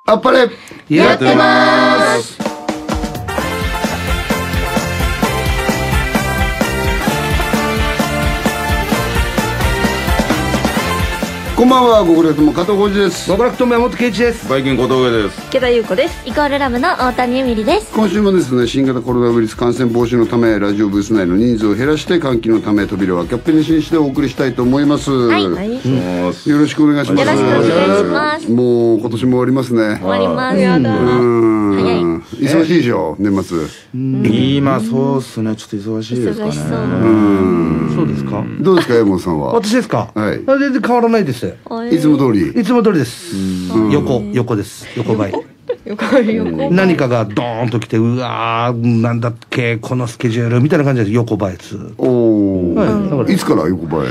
あっぱれやってます。 こんばんは、極楽友加藤浩次です。 極楽友山本圭一です。 バイキング小峠です。 池田優子です。イコールラブの大谷由美里です。 今週もですね、新型コロナウイルス感染防止のためラジオブース内の人数を減らして換気のため扉はキャップにししてお送りしたいと思います。 はい、 よろしくお願いします。 よろしくお願いします。 もう今年も終わりますね。 終わります。やだ。早い。 忙しいでしょ、年末。 今そうっすね、ちょっと忙しいですかね。 そうですか。 どうですか、山本さんは。 私ですか。 はい。 全然変わらないです。 いつも通り。 いつも通りです。横です。横ばい。何かがドーンと来て、うわー、なんだっけこのスケジュールみたいな感じで横ばいです。 おお。いつから横ばい。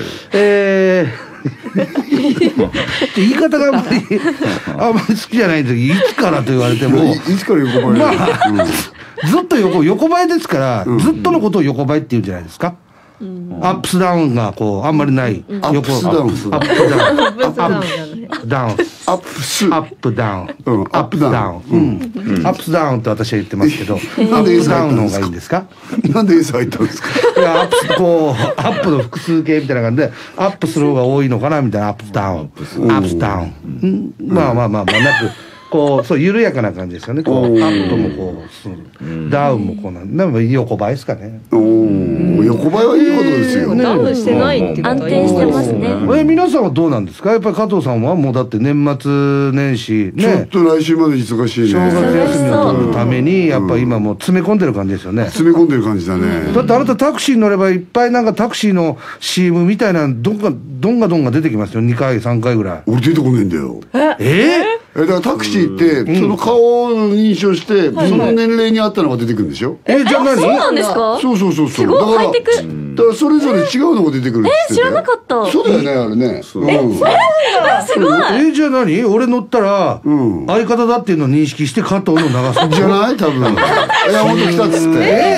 言い方があんまり好きじゃないんですけど、いつからと言われても、 いつから横ばい。 まあずっと横ばいですから、ずっとのことを横ばいって言うんじゃないですか。アップスダウンがこうあんまりない。 アップスダウン。 アップダウン。ダウン。 アップス。 アップダウン。 アップダウン。 アップスダウンって私は言ってますけど、アップダウンの方がいいんですか。 なんで S 入ったんですか。 いや、アップの複数形みたいな感じでアップする方が多いのかなみたいな。アップダウン。アップダウン。まあなく。こう、そう、緩やかな感じですよね。こう、アップもこう、ダウンもこうなんでも横ばいですかね。 横ばいはいいことですよ。 ダウンしてないって安定してますね。 皆さんはどうなんですか。やっぱり加藤さんはもうだって年末年始ね。 ちょっと来週まで忙しいね。 正月休みを取るために、やっぱり今もう詰め込んでる感じですよね。 詰め込んでる感じだね。 だってあなたタクシーに乗ればいっぱいなんかタクシーの CM みたいなどんが出てきますよ。2回3回ぐらい。 俺出てこねえんだよ。だからタクシーってその顔を認証してその年齢に合ったのが出てくるんでしょ。 じゃあ何。 そうなんですか。 そう。 すごいハイテク。 だからそれぞれ違うのが出てくるって言って知らなかった。 そうだよね、あれね。 そうなんだ。すごい。 じゃあ何。俺乗ったら相方だっていうのを認識して加藤の流すじゃない多分。山本来たっつって。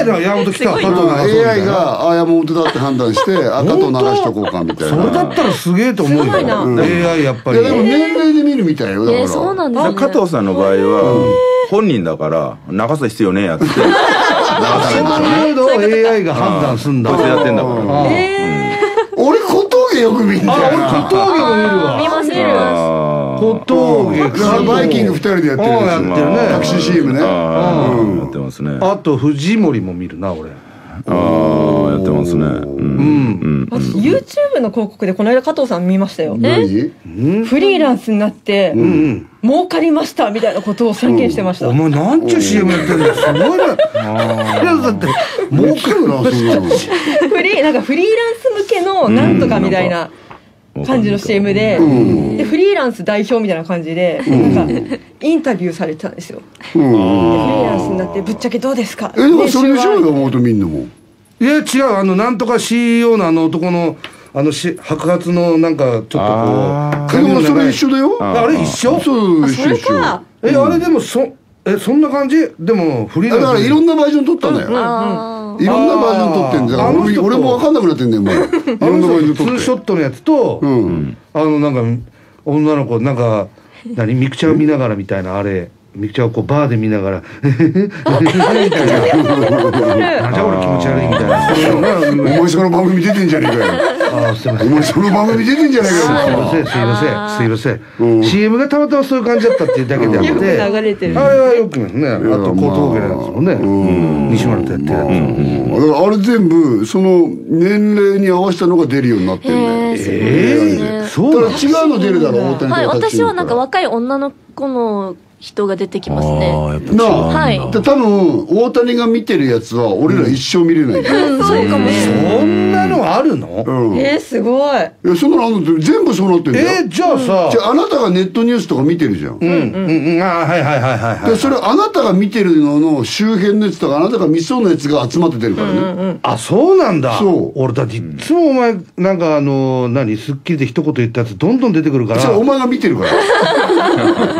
山本来た。加藤流す。 AI が山本だって判断して加藤流しとこうかみたいな。 それだったらすげえと思うよ。AI やっぱり。 いやでも年齢で見るみたいよ。だから。 そうなんですね。 加藤さんの場合は本人だから流す必要ねえやつって流さないんでしょうね。 そういうのを AI が判断すんだ。 こいつやってんだから。 俺小峠よく見んだよ。 俺小峠も見るわ。 見ますね。 小峠。 バイキング2人でやってるやってるね。 タクシー CM ね。 やってますね。 あと藤森も見るな俺。 やってますね。 私 YouTube の広告でこの間加藤さん見ましたよ。 何？ フリーランスになって儲かりましたみたいなことを宣言してました。 お前なんちゅう CM やってるんだ。すごいな。いやだって儲かるなそんなの。 なんかフリーランス向けのなんとかみたいな感じの CM で、フリーランス代表みたいな感じでなんかインタビューされてたんですよ。フリーランスになってぶっちゃけどうですか。 でもそれでしょうよ、もとみんなも。 いや違う、なんとか CEO の男の白髪のなんかちょっとこうでもそれ一緒だよ。 あれ一緒。 そう一緒。 あれでもそんな感じ。でもフリーランスだからいろんなバージョン撮ったんだよ。いろんなバージョン撮ってんだよ。俺も分かんなくなってんだよもう。いろんなバージョン撮って。 ツーショットのやつとなんか女の子なんかミクチャを見ながらみたいなあれ。ミクチャをこうバーで見ながらみたいななんじゃ俺気持ち悪いみたいな。 お前その番組出てんじゃねえかよ。 すいません。 お前その番組出てんじゃねえかよ。すいません。CM がたまたまそういう感じだったっていうだけであって。 よく流れてる。 あれはよくね。あと小峠なんですもんね。西村とやってるやつ。 だからあれ全部その年齢に合わせたのが出るようになってるんだよ。 そうだから違うの出るだろ大谷とか。 はい、私はなんか若い女の子の人が出てきますね。 なあ、 はい。 多分大谷が見てるやつは俺ら一生見れない。 そうかもしれない。 そんなのあるの？ すごい。 いやそんなのあるの全部そうなってんだよ。 じゃあさ、 じゃああなたがネットニュースとか見てるじゃん。でそれあなたが見てるのの周辺のやつとかあなたが見そうなやつが集まって出るからね。 あ、そうなんだ。 そう。 俺だっていつもお前なんかスッキリで一言言ったやつどんどん出てくるから。 それお前が見てるから。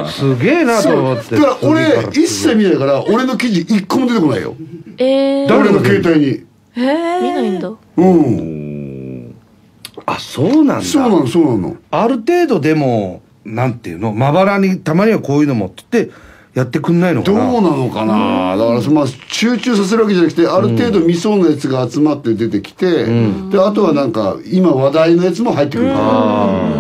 すげえなと思って。 だから俺一切見ないから俺の記事一個も出てこないよ。誰の携帯に。 見ないんだ。 うん。 あ、そうなんだ。 そうなの。 ある程度でもなんていうの、まばらにたまにはこういうのもってやってくんないのかどうな。 なのかな、だからまあ集中させるわけじゃなくて、ある程度見そうなやつが集まって出てきて、であとはなんか今話題のやつも入ってくるから、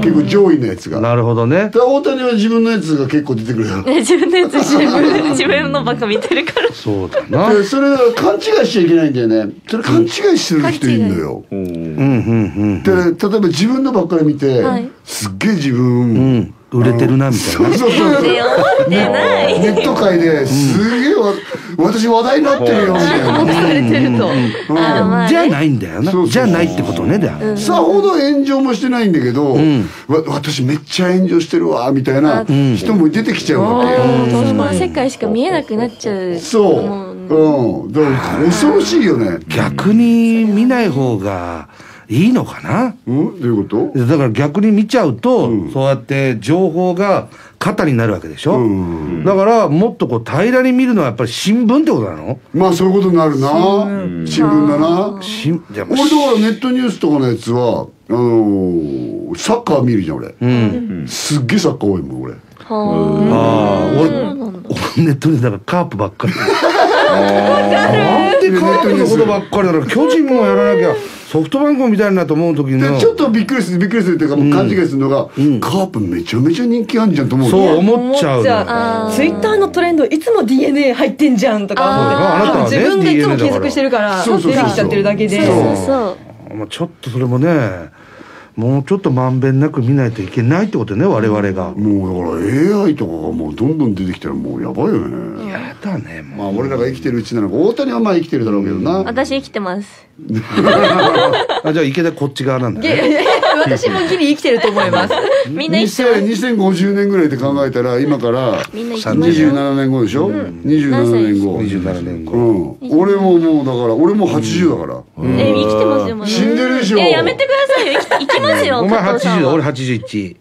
結構上位のやつが。 なるほどね。 で大谷は自分のやつが結構出てくるよ。 自分のやつ自分のばっか見てるから。 そうだな。 でそれ勘違いしちゃいけないんだよね。それ勘違いする人いるのよ。で例えば自分のばっかり見て、すっげえ自分、 売れてるなみたいな。 そうそうそう。 って思ってない。 ネット界ですげえ私話題になってるよみたいな。 されてると。 じゃないんだよな。じゃないってことね。だよ。 さほど炎上もしてないんだけど、私めっちゃ炎上してるわみたいな人も出てきちゃうわけよ。 その世界しか見えなくなっちゃう。 そう。だから恐ろしいよね。 逆に見ない方がいいのかな。 どういうこと？ だから逆に見ちゃうと、そうやって情報が肩になるわけでしょ。だからもっとこう平らに見るのはやっぱり新聞ってことなの？ まあそういうことになるな。新聞だな。 じゃあ俺だからネットニュースとかのやつはサッカー見るじゃん俺。すっげえサッカー多いもん俺。 俺ネットニュースだからカープばっかり。なんでカープのことばっかりだろう。巨人もやらなきゃソフトバンクみたいなと思う時のちょっとびっくりするっていうか、もう勘違いするのが、カープめちゃめちゃ人気あんじゃんと思う。 そう思っちゃう。 ツイッターのトレンドいつも DNA 入ってんじゃんとか思って、自分でいつも検索してるから出てきちゃってるだけで。 ちょっとそれもね、もうちょっとまんべんなく見ないといけないってことね、我々が。 もうだから AI とかがもうどんどん出てきたらもうやばいよね。 やだね。 まあ俺らが生きてるうちなのか、大谷はまあ生きてるだろうけどな。 私生きてます。 じゃあ池田こっち側なんだね。 私もギリ生きてると思います。 みんな生きてます。 2050年ぐらいで考えたら今から27年後でしょ。27年後。 27年後。 俺ももうだから俺も80だから。 生きてますよまだ。 死んでるでしょ。 やめてくださいよ。生きますよ。 お前80だ、俺81。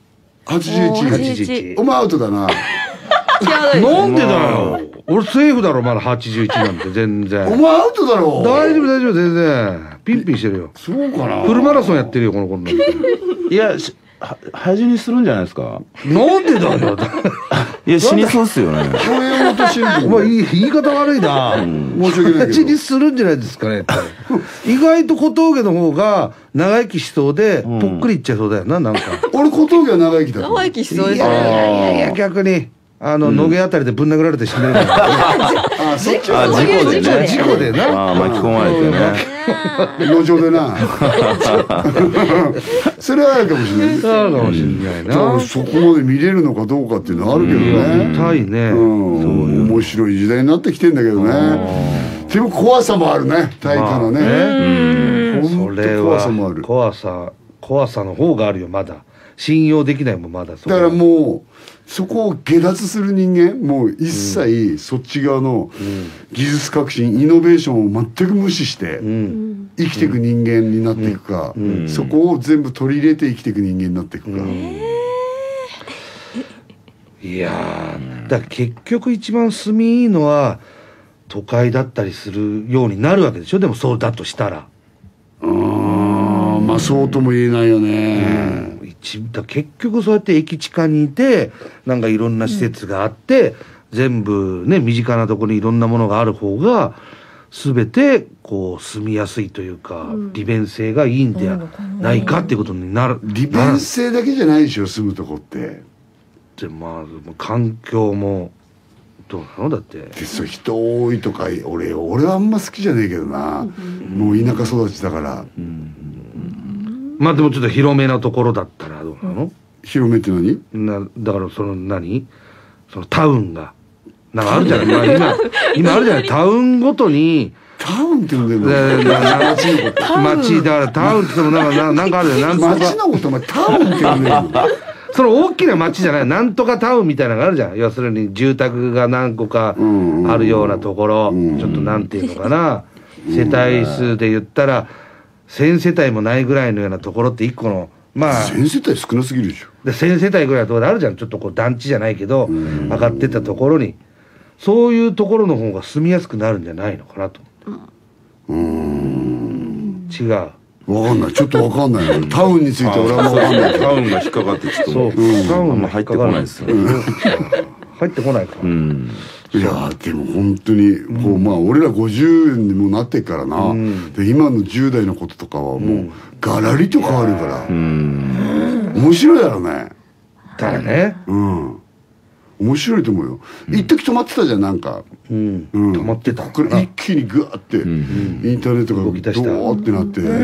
81。お前アウトだな。 なんでだよ。俺セーフだろ、まだ81なんて全然。 お前アウトだろ。 大丈夫全然。ピンピンしてるよ。 そうかな。 フルマラソンやってるよこの子なんて。 いや早死にするんじゃないですか。 なんでだよ。 いや死にそうっすよね。 競泳元死ぬ。 お前言い方悪いな。 申し訳ないけど。 死にするんじゃないですかね。意外と小峠の方が長生きしそうでぽっくりいっちゃいそうだよな、なんか。 俺小峠は長生きだ。 長生きしそうですね。いや逆に。野毛あたりでぶん殴られて死んでるから。 事故でな。巻き込まれてね。 路上でな。それはあるかもしれない。 あるかもしれないな。 そこまで見れるのかどうかっていうのはあるけどね。 見たいね。 面白い時代になってきてんだけどね。でも怖さもあるね。大化のね。 それは怖さの方があるよまだ。信用できないもんまだ。 だからもうそこを下脱する人間、もう一切そっち側の技術革新、イノベーションを全く無視して生きていく人間になっていくか、そこを全部取り入れて生きていく人間になっていくか。 いやー、だから結局一番住みいいのは都会だったりするようになるわけでしょ。でもそうだとしたら。 まあそうとも言えないよね。 結局そうやって駅地下にいてなんかいろんな施設があって、全部ね身近なところにいろんなものがある方が全てこう住みやすいというか、利便性がいいんではないかっていうことになる。 利便性だけじゃないでしょ住むとこって。 でまあ環境もどうなのだって。 でそう人多いとか俺はあんま好きじゃねえけどな。もう田舎育ちだから。 まあでもちょっと広めなところだったらどうなの？ 広めって何？ だからそのそのタウンがなんかあるじゃない。まあ今あるじゃない。タウンごとにタウンって呼んでるの？ 町だからタウンって言ってもなんかあるよ。 町のことお前タウンって呼んでるの？ その大きな町じゃない、なんとかタウンみたいなのがあるじゃん。要するに住宅が何個かあるようなところ、ちょっとなんていうのかな、世帯数で言ったら1000世帯もないぐらいのようなところって一個のまあ 1000世帯少なすぎるでしょ。 で1000世帯ぐらいのところであるじゃん。ちょっとこう団地じゃないけど上がってったところに、そういうところの方が住みやすくなるんじゃないのかなと思って。違う。 わかんない、ちょっとわかんないよ。タウンについて俺はもうわかんないけど。 タウンが引っかかってちょっとそう、タウン入ってこないですよ。 入ってこないか。 いやでも本当にこう、まあ俺ら50にもなってからな、で今の10代のこととかはもうガラリと変わるから、面白いだろうね。 だよね。 面白いと思うよ。一時止まってたじゃん、なんか。 止まってた。 これ一気にグワーってインターネットがドーってなって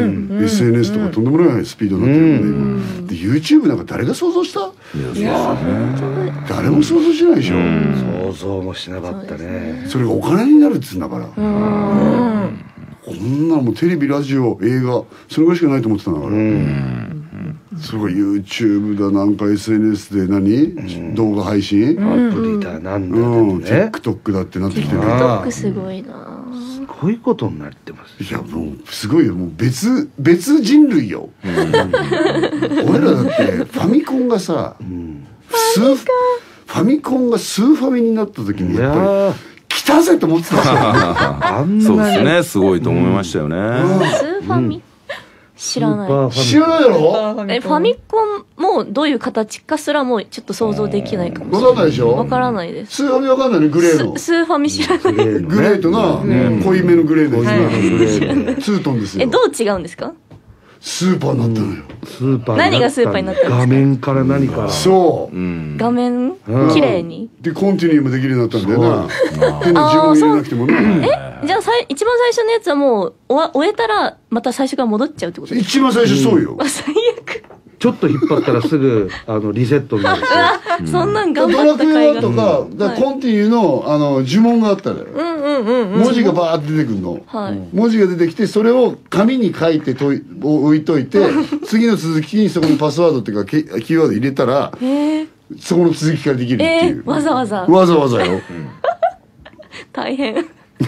SNS とかとんでもないスピードになってるよね。で YouTube なんか誰が想像した？誰も想像しないでしょ。 想像もしなかったね。 それがお金になるっつうんだから。こんなのもうテレビラジオ映画それぐらいしかないと思ってたんだから。それが YouTube だなんか SNS で動画配信アプリだなんだね。 TikTok だってなってきてる。 TikTok すごいな。 すごいことになってます。 いやもうすごいよ、もう別人類よ。俺らだってファミコンがさ、ファミコンがスーファミになった時にやっぱり来たぜと思ってたんですよ。 そうですね、すごいと思いましたよね。 スーファミ知らない。 知らないだろ？ ファミコンもどういう形かすらもうちょっと想像できないかもしれない。 わかんないでしょ？ わからないです。 スーファミわかんないね、グレーの。 スーファミ知らない。 グレーとな、濃いめのグレーのやつな。ツートンですよ。 どう違うんですか？ スーパーになったのよ。 スーパー何がスーパーになったんですか？ 画面から何から。 そう。 画面綺麗に。 でコンティニューもできるようになったんだよな。変な呪文入れなくてもね。 じゃあ一番最初のやつはもう終えたらまた最初から戻っちゃうってことですか？ 一番最初そうよ。 最悪。 ちょっと引っ張ったらすぐリセットになる。 そんなん頑ド張った甲ラクエ斐とかコンティニューの呪文があったのよ。文字がバーって出てくるの。文字が出てきてそれを紙に書いて置いといて次の続きにそこにパスワードっていうかキーワード入れたらそこの続きからできるっていう。 わざわざよ。 大変。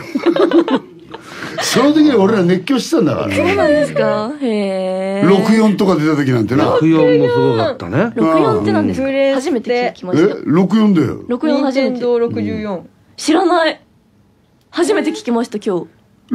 その時に俺ら熱狂してたんだから。 そうなんですか？へえ。 64とか出た時なんてな。 64もすごかったね。 64って何ですか？初めて聞きました。 64だよ。 64初めて。 64。 知らない。初めて聞きました今日。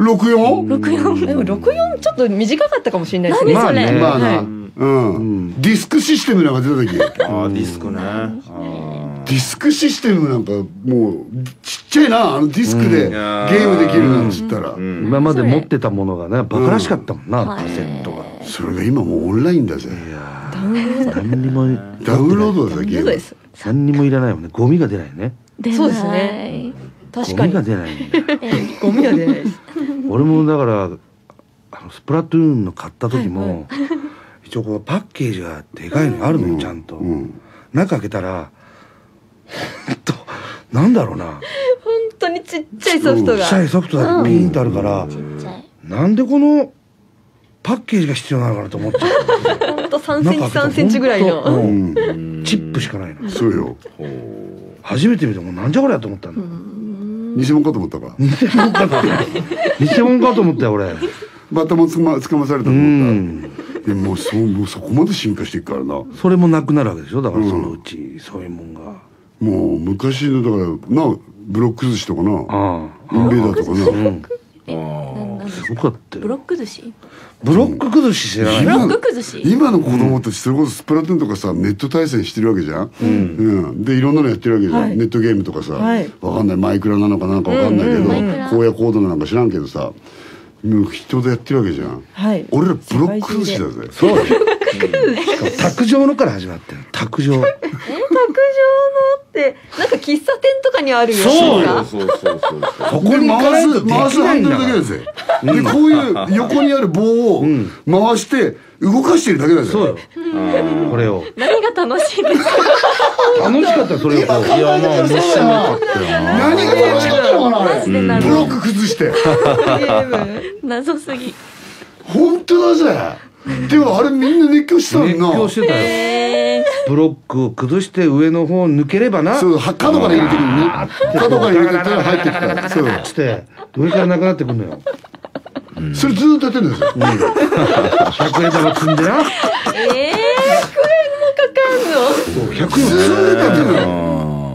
64？ でも64ちょっと短かったかもしれないですね。 何それ？ まあな。ディスクシステムなんか出た時。 ああ、ディスクね。 ディスクシステムなんかもうちっちゃいな、ディスクでゲームできるなんつったら。 今まで持ってたものがねバカらしかったもんな、カセットが。 それが今もうオンラインだぜ。 何にもダウンロードだぜ、ゲーム。 何にもいらないもんね。ゴミが出ないね。 そうですね。確かに。 ゴミが出ないんだよ。 ゴミが出ないです。 俺もだからスプラトゥーンの買った時も一応こうパッケージがでかいのあるのよ、ちゃんと。中開けたらほんとなんだろうな、 本当にちっちゃいソフトが。 ちっちゃいソフトだけピーンとあるから、なんでこのパッケージが必要なのかなと思っちゃう。 ほんと3センチ3センチぐらいのチップしかないの。 そうよ。 初めて見てもうなんじゃこりゃと思ったの。 偽物かと思ったか。 偽物かと思ったよ俺。 バッタもつかまされたと思った。もうそこまで進化していくからな。 それもなくなるわけでしょ。だからそのうちそういうもんが。 もう昔のだからな、ブロック寿司とかな、インベーダーとかな。 すごかったよ。 ブロック寿司？ ブロック崩し知らない。 ブロック寿司？ 今の子供たちそれこそスプラトゥーンとかさ、ネット対戦してるわけじゃん。でいろんなのやってるわけじゃん。ネットゲームとかさ、わかんないマイクラなのかなんかわかんないけど、荒野行動なんか知らんけどさ、人でやってるわけじゃん。俺らブロック寿司だぜ。 そうだよ。卓上のから始まってる。卓上。 卓上のってなんか喫茶店とかにあるよ。 そうよ。 そうそうそうそう。 そこに回す回すハンドルだけだぜ。でこういう横にある棒を回して動かしてるだけだぜ。 そうよ。これを。 何が楽しいですか？ 楽しかったそれを。いやまあ面白かったよな。 何が楽しかったのかなあれ。ブマジで謎ロック崩して。 謎すぎ。 本当だぜ。でもあれみんな熱狂してたんな。 熱狂してたよ。ブロックを崩して上の方抜ければな。 そう角から入れてくるね。角から入れたら入ってきた。そう。 つって上からなくなってくるのよ。 それずーっとやってるんですよ。 100円玉積んでな。 100円もかかんの。 100円積んでたんだよ。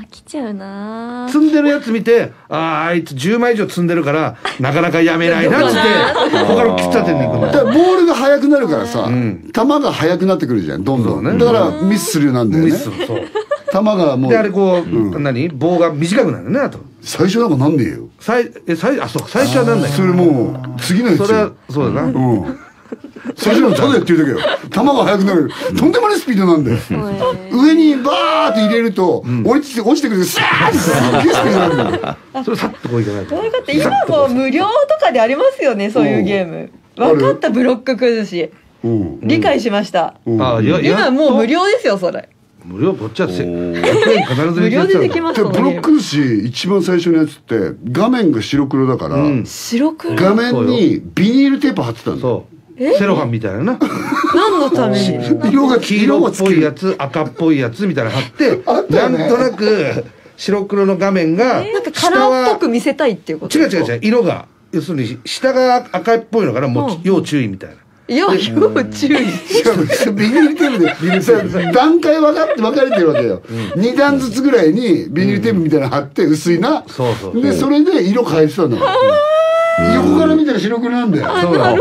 きちゃうな。 積んでるやつ見て、あいつ10枚以上積んでるからなかなかやめないなっつって他の喫茶店に行くだからの。 ボールが速くなるからさ、球が速くなってくるじゃん、どんどん。だからミスするようなんだよね。 ミス、そう。 球がもう。 であれこう、棒が短くなるね、あと。 最初なんかなんねえよ。 そう最初はなんだよ。 それもう次のやつ。 それはそうだな。 最初のただやってるだけよ。球が速くなる。とんでもないスピードなんだよ。上にバーって入れると落ちてくるさーってすっげえスピードなんだよ。 それさっとこういかないと。 だって今も無料とかでありますよね、そういうゲーム。分かったブロック崩し。理解しました。今もう無料ですよ、それ。 無料、こっちは100円必ず無料でできます。 ブロック崩し一番最初のやつって画面が白黒だから、 白黒画面にビニールテープ貼ってたんだよ。 セロハンみたいなな。 何のために？ 色が黄色っぽいやつ、赤っぽいやつみたいなの貼って、なんとなく白黒の画面がなんかカラーっぽく見せたいっていうことですか？ 違う色が、要するに下が赤っぽいのからもう要注意みたいな。 要注意。 ビニールテープで段階分かれてるわけよ。2段ずつぐらいにビニールテープみたいなの貼って薄いな。でそれで色変えてたんだよ。横から見たら白黒なんだよ。 そうだ。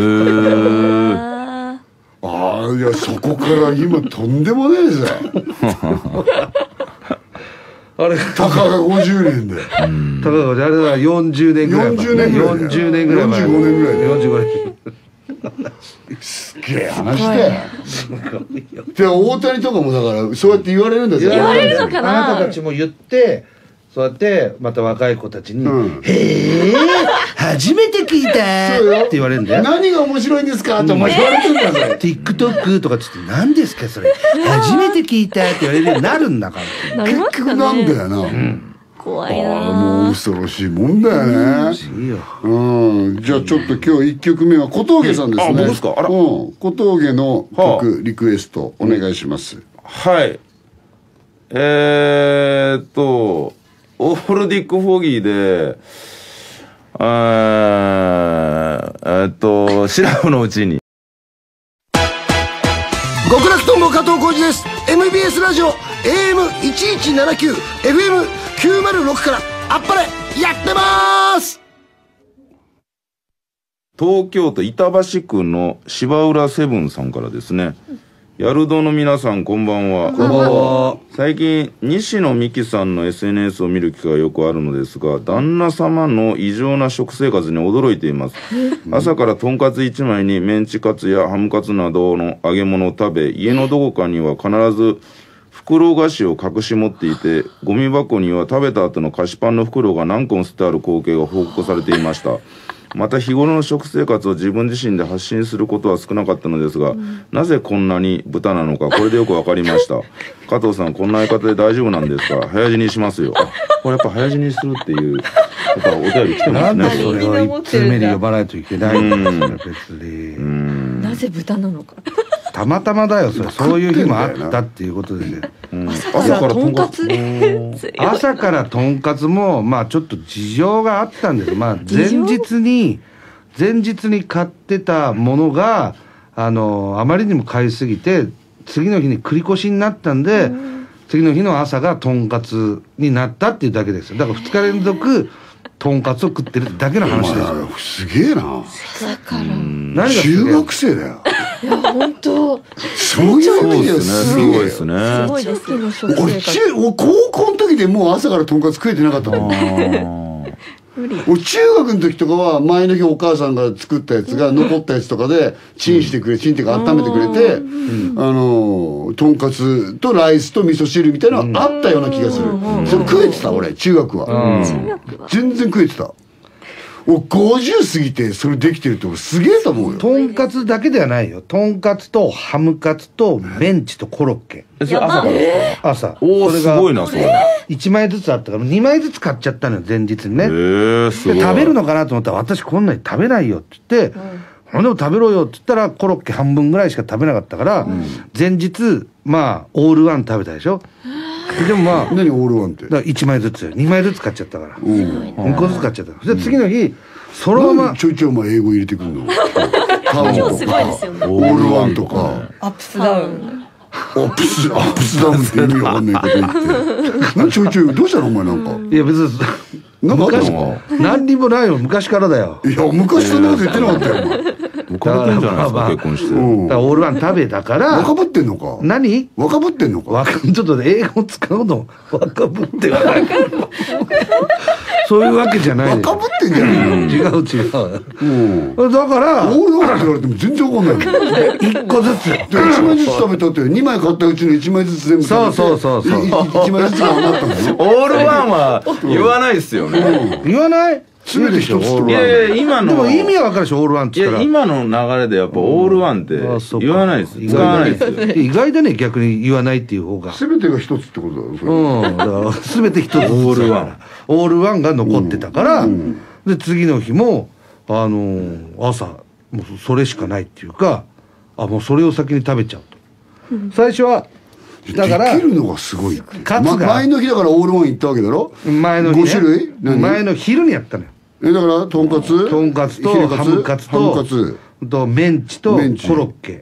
ああ、いやそこから今とんでもねえぜ。 あれたかが50年で。 たかがあれだ40年ぐらい。40年ぐらい前。 45年ぐらいで。 45年。 すげえ話だよ。で大谷とかもだからそうやって言われるんだよ。 言われるのかな。 あなたたちも言って。そうやってまた若い子たちに「へえ初めて聞いた」って言われるんだよ。 何が面白いんですかってお前言われてんだぜ。 TikTok とかつって「何ですかそれ初めて聞いた」って言われるようになるんだから。 結局なんだよな。 怖いな。 もう恐ろしいもんだよね。じゃあちょっと今日1曲目は小峠さんですね。 僕ですか。 小峠の曲リクエストお願いします。 はい。オールディック・フォギーで、シラフのうちに。 極楽とんぼ加藤浩次です。 MBS ラジオ AM1179 FM906 からあっぱれやってまーす。 東京都板橋区の芝浦セブンさんからですね。ヤルドの皆さんこんばんは。 こんばんは。 最近西野美紀さんの SNS を見る機会がよくあるのですが、旦那様の異常な食生活に驚いています。朝からとんかつ1枚にメンチカツやハムカツなどの揚げ物を食べ、家のどこかには必ず袋菓子を隠し持っていて、ゴミ箱には食べた後の菓子パンの袋が何個も捨てある光景が報告されていました。また日頃の食生活を自分自身で発信することは少なかったのですが、なぜこんなに豚なのかこれでよく分かりました。加藤さんこんな相方で大丈夫なんですか。早死にしますよ。これやっぱ早死にするっていうお便り来てますね。 なんでそれを一通目に呼ばないといけないんですか別に。 なぜ豚なのか。 たまたまだよそれ。そういう日もあったっていうことでね。 朝からとんかつ。 朝からとんかつもまあちょっと事情があったんです。まあ前日に買ってたものがあまりにも買いすぎて次の日に繰り越しになったんで、次の日の朝がとんかつになったっていうだけですよ。だから2日連続とんかつを食ってるだけの話ですよ。 すげえな。 だから何が中学生だよ。 いや本当そういう意味ではすごいですね。 すごいですけど俺高校の時でもう朝からとんかつ食えてなかったもん。俺中学の時とかは前の日お母さんが作ったやつが残ったやつとかでチンしてくれ、チンっていうか温めてくれて、とんかつとライスと味噌汁みたいなのがあったような気がする。それ食えてた俺中学は。全然食えてた。俺50過ぎてそれできてるってすげえと思うよ。 とんかつだけではないよ。とんかつとハムカツとメンチとコロッケ。 朝からですか。 朝。 おおすごいなそれ。 1枚ずつあったから2枚ずつ買っちゃったのよ前日にね。 すごい。 食べるのかなと思ったら私こんなに食べないよって言って、でも食べろよって言ったらコロッケ半分ぐらいしか食べなかったから、前日まあオールワン食べたでしょ。でもまあ何オールワンって。 だから1枚ずつ2枚ずつ買っちゃったから2個ずつ買っちゃった。で次の日そのままちょいちょいお前英語入れてくるの。タウンとかオすごいですよね。 ールワンとかアップスダウン。 アップスダウンって意味わかんないこと言ってちょいちょいどうしたのお前なんかいや別になんかあったの何にもないよ、昔からだよ。 いや昔そんなこと言ってなかったよお前浮かれてんじゃないですか、結婚して。 だからオールワン食べたから若ぶってんのか何若ぶってんのかちょっとね英語使うの若ぶってはないそういうわけじゃない若ぶってんじゃないの違うだからオールワンって言われても全然わかんないもん 1個ずつで1枚ずつ食べたって2枚買ったうちの1枚ずつ全部食べてそう 1枚ずつが余ったんだよオールワンは言わないですよね。 言わない全て一つってこといやいや、今の。 でも意味は分かるでしょ、オールワンっていや、 言ったら。 今の流れでやっぱオールワンって言わないです。使わないですよ。 意外だね、逆に言わないっていう方が。 全てが一つってことだよそれだから全て一つ。オールワン。 オールワンが残ってたから、で、次の日も、朝、もうそれしかないっていうか、もうそれを先に食べちゃうと。最初は、だからできるのがすごいカツが前の日だからオールワン行ったわけだろ前の日、ね、 5種類前の昼にやったのよ。 だからとんかつとハムカツとメンチとコロッケ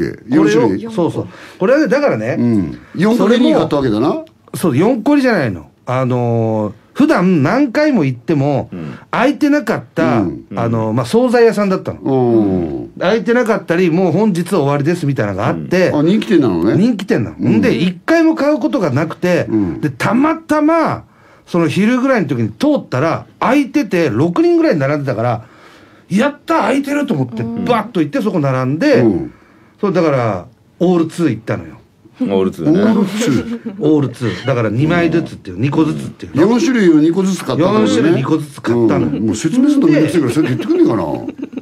4種類そうこれはねだからね、 4個入りに買ったわけだな。 そう4個入りじゃないの。普段何回も行っても空いてなかった惣菜屋さんだったの。空いてなかったりもう本日終わりですみたいなのがあって人気店なのね。 人気店なの。で1回も買うことがなくてでたまたまその昼ぐらいの時に通ったら空いてて6人ぐらい並んでたからやった空いてると思ってバッと行ってそこ並んでそうだからオール2行ったのよ。 オール2ね。 オール2だから2枚ずつっていう2個ずつっていう 4種類を2個ずつ買ったのね。 4種類2個ずつ買ったの。 もう説明するのめんどくせえからそれ言ってくんねえかな。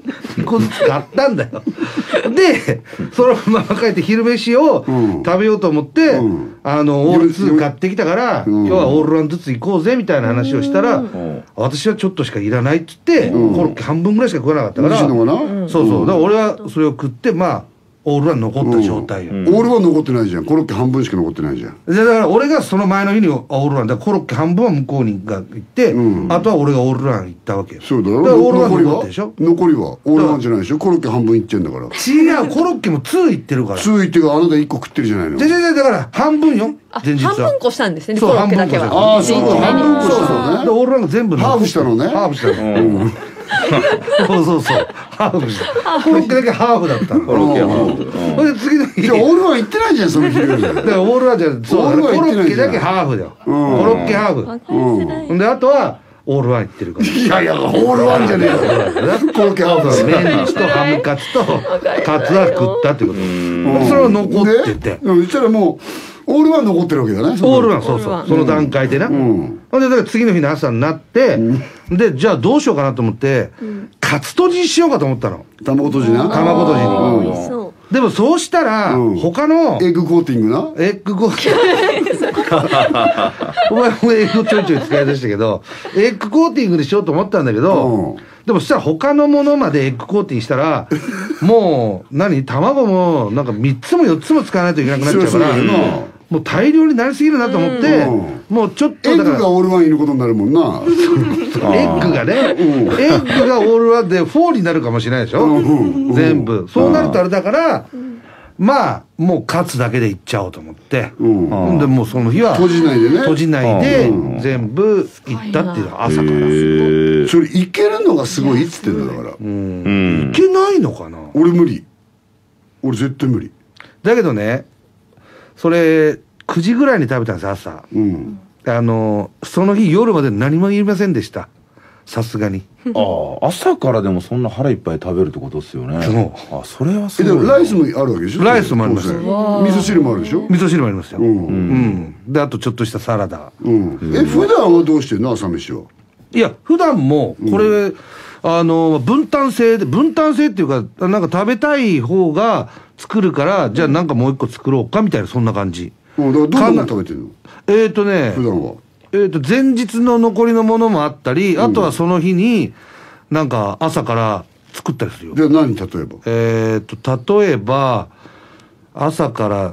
2個ずつ買ったんだよ。でそのまま帰って昼飯を食べようと思ってオール2買ってきたから今日はオールワンずつ行こうぜみたいな話をしたら私はちょっとしかいらないって言ってコロッケ半分ぐらいしか食わなかったからそうだから俺はそれを食ってオールワン残った状態よ。オールワン残ってないじゃん。コロッケ半分しか残ってないじゃん。 だから俺がその前の日にオールワンだからコロッケ半分は向こうにが行ってあとは俺がオールワン行ったわけよ。 そうだろ。 だからオールワン残ってでしょ。 残りはオールワンじゃないでしょ。コロッケ半分いってんだから。 違うコロッケも2行ってるから。 2行ってがあなた1個食ってるじゃないの。 だから半分よ前日は。 半分こしたんですねコロッケだけは。 ああそうか半分こしたのね。 オールワンが全部ハーフしたのね。 ハーフしたの。そうハーフしたコロッケだけハーフだったの。 コロッケハーフ。 で次の日じゃあオールワン行ってないじゃんその昼。 だからオールワンじゃそうコロッケだけハーフだよ。コロッケハーフであとはオールワン行ってるから。 いやいやオールワンじゃねえよ。コロッケハーフだね。 メンチとハムカツとカツは食ったってこと。それは残っててそしたらもうオールワン残ってるわけだね。 オールワンそうその段階でな。でだから次の日の朝になってでじゃあどうしようかなと思ってカツとじしようかと思ったの。 卵とじな。 卵とじに。でもそうしたら他のエッグコーティングな。 エッグコーティングお前もエッグちょいちょい使い出したけどエッグコーティングにしようと思ったんだけどでもそしたら他のものまでエッグコーティングしたらもう卵もなんか3つも4つも使わないといけなくなっちゃうからもう大量になりすぎるなと思ってもうちょっとだからエッグがオールワンいることになるもんな。 エッグがねエッグがオールワンで4になるかもしれないでしょ全部そうなるとあれだからもうカツだけでいっちゃおうと思ってでもうその日は閉じないで全部いったっていうのは朝からそれいけるのがすごいっつってんだから。いけないのかな。 俺無理。俺絶対無理だけどねそれ9時ぐらいに食べたんです朝その日夜まで何も言いませんでしたさすがに。 朝からでもそんな腹いっぱい食べるってことですよね。それはすごい。 でもライスもあるわけでしょ。 ライスもあります。味噌汁もあるでしょ。 味噌汁もありますよ。であとちょっとしたサラダ。 普段はどうしてんの朝飯は。 いや普段もこれ分担制っていうかなんか食べたい方が作るからじゃあなんかもう一個作ろうかみたいなそんな感じ。 だからどんなの食べてるの。普段は。 前日の残りのものもあったりあとはその日になんか朝から作ったりするよ。 じゃあ何例えば。 例えば朝から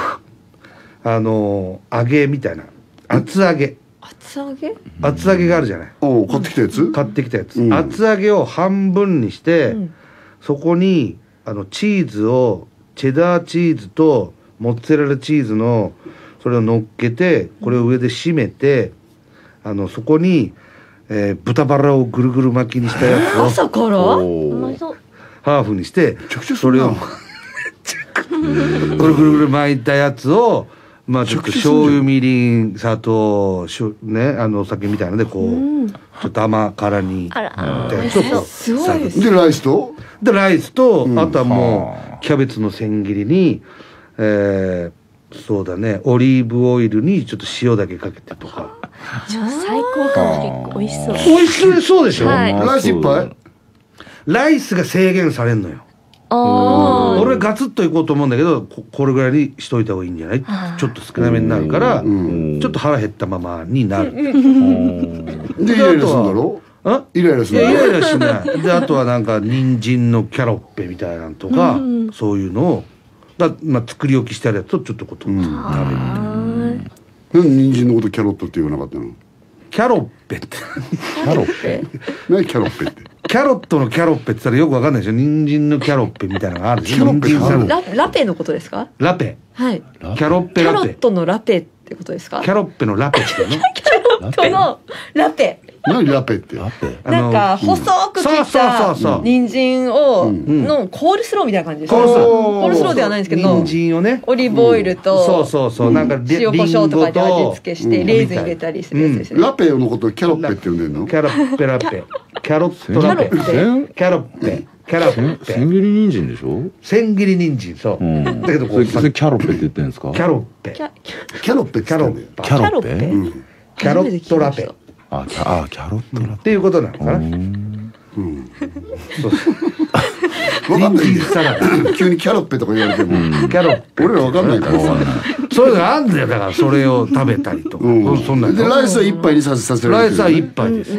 揚げみたいな厚揚げがあるじゃない。 買ってきたやつ。 厚揚げを半分にしてそこにチーズをチェダーチーズとモッツァレラチーズのそれを乗っけてこれを上で締めてそこに、豚バラをぐるぐる巻きにしたやつを朝からうまそう。 ハーフにしてちゃくちゃそれをぐるぐるぐる巻いたやつをまあちょっと醤油みりん砂糖ねお酒みたいなのでこうちょっと甘辛にあらちょっとすごいですでライスとでライスと、 うんあとはもうキャベツの千切りに、そうだねオリーブオイルにちょっと塩だけかけてとか最高かも。結構美味しそう。 美味しそうでしょ、 はいライス一杯ライスが制限されんのよあ俺ガツッといこうと思うんだけどこれぐらいにしといた方がいいんじゃないちょっと少なめになるからんちょっと腹減ったままになるでイライラするんだろあイライラすいやるんだろイライラしないであとはなんか人参のキャロッペみたいなのとかそういうのをまあ、作り置きしてあるやつとちょっとこう食べるなんで人参のことキャロットって言わなかったのキャロッペってキャロッペ何キャロッペってキャロットのキャロッペって言ったらよくわかんないでしょ人参のキャロッペみたいなのがあるでしょキャロッペ人参サラダラペのことですか？ ラペはい。 キャロッキャロペラペットのラペってことですか？ キャロッペのラペっていうのそのラペ。 何ラペってラペなんか細く切そうったそうそう人参をんのコールスローみたいな感じですそうそうコールスローではないんですけど人参をねオリーブオイルとそうなんか塩コショウとかで味付けしてレーズン入れりたりするやつですよね。 ラペのことをキャロッペって呼んでんのキャロッペラペキャロットラペキャロッペキャロッペキャロッペ千切り人参でしょ千切り人参そううんだけどこうそれキャロッペって言ってんですかキャロッペキャキャロッペってキャロ言ってんだよッパキャロッペキャロットラペあキャロットラっていうことなのかな分かんないん人参サラダだよ急にキャロッペとか言われてもキャロッペ俺ら分かんないからさそういうのがあるんだよだからそれを食べたりとかそんなのでライスは一杯にさせらライスはれてる一杯です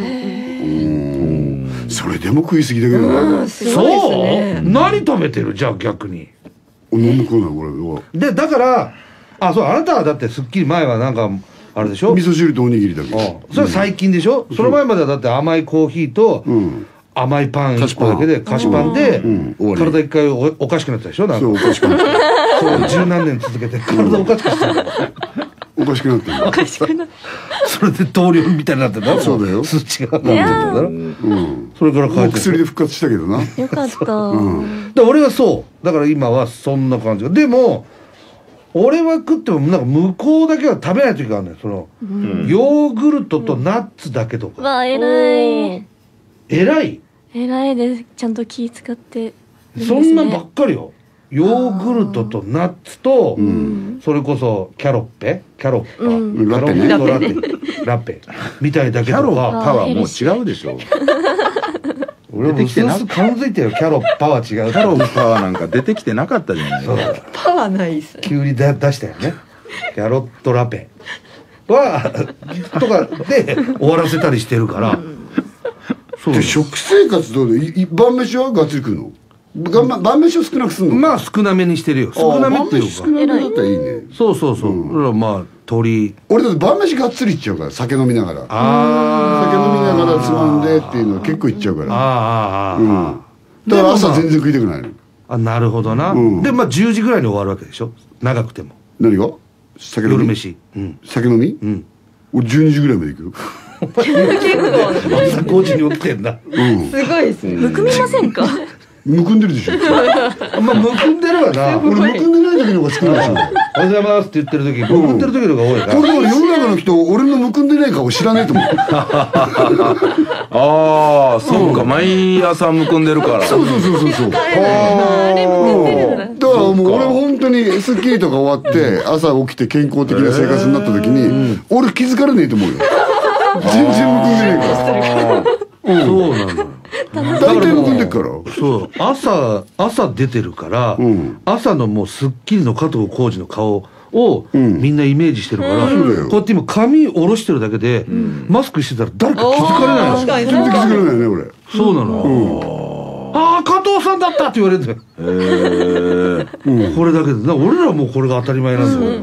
それでも食いすぎだけどねすごいですそうね。 何食べてるじゃあ逆に飲むこないこれでだからそうあなたはだってすっきり前はなんかあれでしょ味噌汁とおにぎりだけそれは最近でしょその前まではだって甘いコーヒーとうん甘いパン1個だけで菓子パンでん終わり体一回おかしくなったでしょなんかそうおかしくなってそう十何年続けて体おかしくしてるおかしくなってるおかしくなっそれで糖尿みたいになってんだろそうだよ数値が上がってんだろうんそれからもう変えて薬で復活したけどなよかった。 で俺はそうだから今はそんな感じでも俺は食ってもなんか向こうだけは食べない時があるのよヨーグルトとナッツだけとかわ、偉い。 偉い偉いです。ちゃんと気使ってるんですね。 そんなんばっかりよヨーグルトとナッツとそれこそキャロッペキャロッパうんラペねキャロットラペみたいだけキャロッとかパはもう違うでしょ俺もうすす感づいてるよキャロッパは違うキャロッパはなんか出てきてなかったじゃないそうパワーないっすね。 急に出したよねキャロットラペはとかで終わらせたりしてるからそうで食生活どうで晩飯はがっつり食うの晩飯を少なくするのまあ少なめにしてるよ少なめっていうか少なめだったらいいねそうそうそう、だからまあ鶏俺だって晩飯がっつりいっちゃうから酒飲みながら酒あ飲みながらつまんでっていうのは結構いっちゃうからあだから朝全然食いたくないのなるほどな、でまあ10時ぐらいに終わるわけでしょ長くても何が酒飲み夜飯酒飲み俺12時ぐらいまで行くよ朝5時に起きてんだすごいですね。 むくみませんか？ むくんでるでしょまあむくんでるわな俺むくんでない時の方が少ないでしょおはようございますって言ってる時むくんでる時の方が多いからこれだから世の中の人俺のむくんでない顔知らねえと思うああそうか毎朝むくんでるからそうそうそうそうあれむくんでるんだ。 だからもう俺本当に『スッキリ』とか終わって朝起きて健康的な生活になった時に俺気づかれねえと思うよ全然むくんでねえからそうなのよ大体むくんでっからそう朝出てるから、朝のもう『スッキリ』の加藤浩次の顔をみんなイメージしてるから、こうやって今髪下ろしてるだけで、マスクしてたら誰か気づかれないの確かに全然気づかれないね俺そうなの、ああ加藤さんだったって言われるんだよこれだけで俺らもうこれが当たり前なんだよ、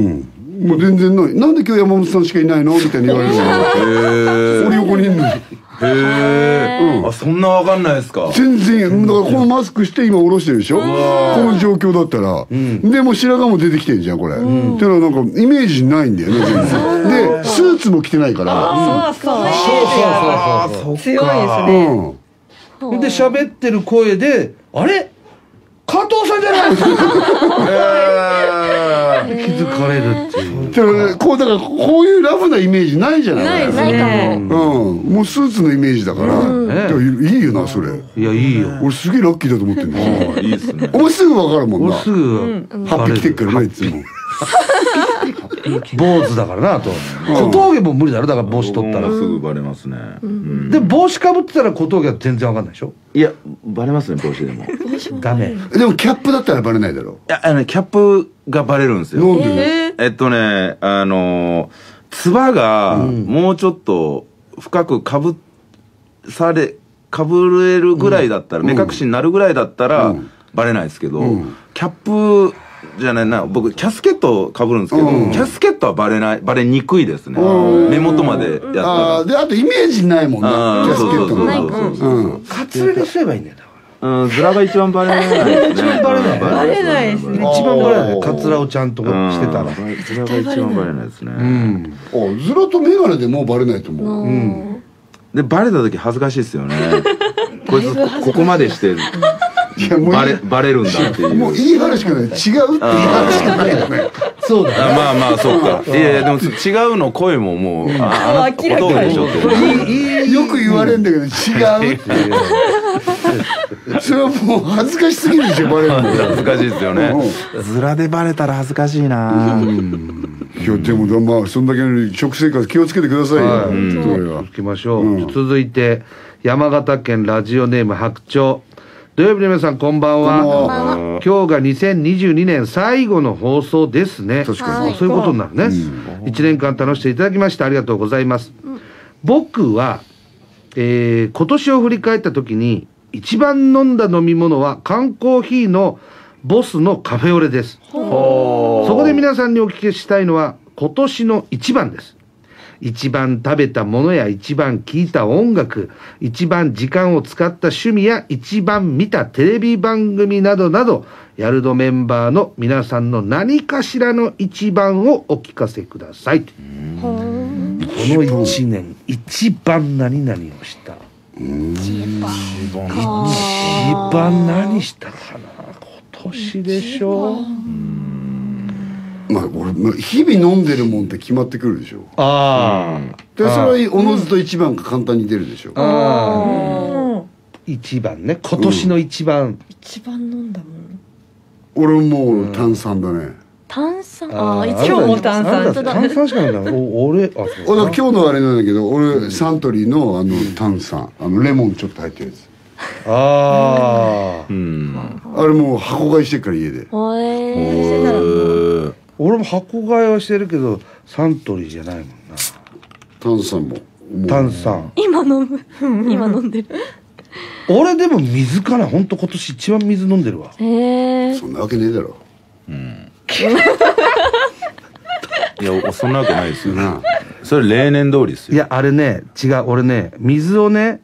もう全然ないなんで今日山本さんしかいないのみたいに言われるの俺横にいんのにへえ。あ、そんなわかんないですか。 全然だからこのマスクして今下ろしてるでしょ、この状況だったら、でも白髪も出てきてんじゃんこれ、っていうのはなんかイメージないんだよね全然でスーツも着てないから、 そうそう強いですね。 で喋ってる声であれ加藤さんじゃない気づかれるっていう。 こうだからこういうラフなイメージないじゃないないかも。 もうスーツのイメージだから、いいよなそれ。 いやいいよ。 俺すげえラッキーだと思ってんだよ。 いいですね。 お前すぐ分かるもんな。 すぐハッピー来てっからな、いつも。 坊主だからなと。小峠も無理だろ、だから帽子取ったら。 すぐバレますね。 で帽子かぶってたら小峠は全然わかんないでしょ。 いや、バレますね、帽子でも。 ダメ。 でもキャップだったらバレないだろ。 いや、キャップがバレるんですよ。 なんで？ つばがもうちょっと深くかぶれるぐらいだったら、目隠しになるぐらいだったらバレないですけど、キャップじゃないな、僕キャスケットかぶるんですけど、キャスケットはバレにくいですね。目元までやったら。 であとイメージないもんな、キャスケットの。 カツラにすればいいんだよ。 ズラが一番バレないですね。 一番バレない。 バレないですね。 一番バレない。カツラをちゃんとしてたら。 ズラが一番バレないですね。 ズラとメガネでもうバレないと思う。 でバレた時恥ずかしいですよね。こいつここまでしてバレるんだっていう。 もう言い張るしかない。違うって言い張るしかないよね。 そうだ。 まあまあそうか。いやでも違うの声ももう明らかにでしょって。 よく言われるんだけど違うっていう。それはもう恥ずかしすぎるでしょバレるの。 恥ずかしいですよね。ズラでバレたら恥ずかしいな。 いやでもまあそんだけの食生活気をつけてくださいよ。それは。 行きましょう。続いて山形県ラジオネーム白鳥。土曜日の皆さんこんばんは。今日が2022年最後の放送ですね。 確かにそういうことになるね。1年間楽しんでいただきましてありがとうございます。僕は、今年を振り返った時に一番飲んだ飲み物は缶コーヒーのボスのカフェオレです。そこで皆さんにお聞きしたいのは今年の一番です。一番食べたものや一番聴いた音楽、一番時間を使った趣味や一番見たテレビ番組などなど、ヤルドメンバーの皆さんの何かしらの一番をお聞かせください。この一年一番何々をした。一番何したかな。今年でしょ。 まあ俺日々飲んでるもんって決まってくるでしょ。でそれはおのずと一番が簡単に出るでしょ。 一番ね、今年の一番。 一番飲んだもん。 俺もう炭酸だね。 炭酸。 今日も炭酸。 炭酸しかないんだ。俺今日のあれなんだけど、俺サントリーの炭酸レモンちょっと入ってるやつ。あれもう箱買いしてるから家で。 俺も箱買いはしてるけどサントリーじゃないもんな。 炭酸も。 炭酸。 今飲んでる。 俺でも水かな。本当今年一番水飲んでるわ。 そんなわけねえだろ。 いやそんなわけないですよね。それ例年通りですよ。 いやあれね違う。俺ね水をね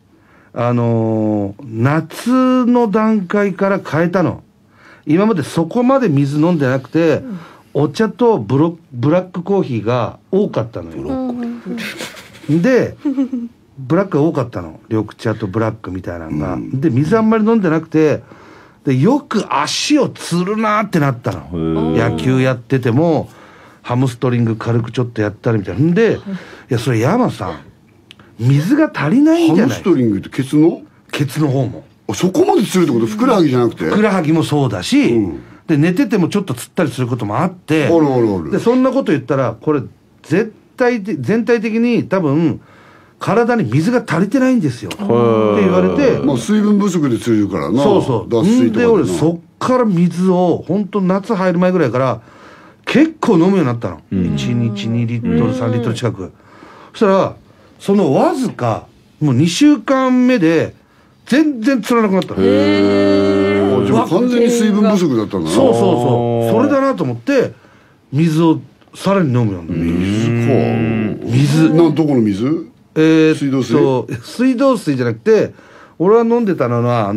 夏の段階から変えたの。今までそこまで水飲んでなくて、お茶とブラックコーヒーが多かったのよ。でブラックが多かったの。緑茶とブラックみたいなのが。で水あんまり飲んでなくて、でよく足をつるなってなったの。野球やっててもハムストリング軽くちょっとやったりみたいな。んでいやそれ山さん水が足りないんじゃない。 ハムストリングってケツの方も。そこまでつるってこと？ふくらはぎじゃなくて？ふくらはぎもそうだし、で寝ててもちょっとつったりすることもあって、でそんなこと言ったらこれ全体的に多分体に水が足りてないんですよって言われて、 まあ水分不足でつるからな。 そう脱水とかで俺そっから水を本当夏入る前ぐらいから結構飲むようになったの。1日2リットル3リットル近く。そしたらそのわずかもう2週間目で全然つらなくなったの。 じゃあ完全に水分不足だったんだな。 そうそれだなと思って水をさらに飲むようになった。 水か。どこの水？ 水道水水道水じゃなくて、俺は飲んでたのは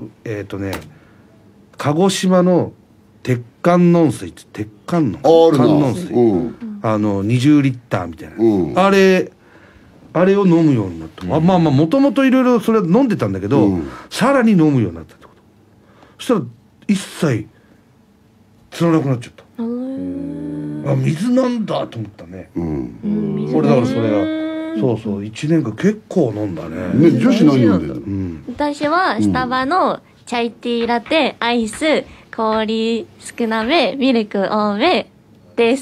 鹿児島の鉄管飲水って鉄管の観音水、20リッターみたいな、あれを飲むようになった。まあもともといろいろそれは飲んでたんだけど、さらに飲むようになったってこと。そしたら一切つらなくなっちゃった。あ、水なんだと思ったね。俺だからそれがそう1年間結構飲んだね。 女子何飲んでるの？ 私はスタバのチャイティーラテ、アイス、氷少なめ、ミルク多めです。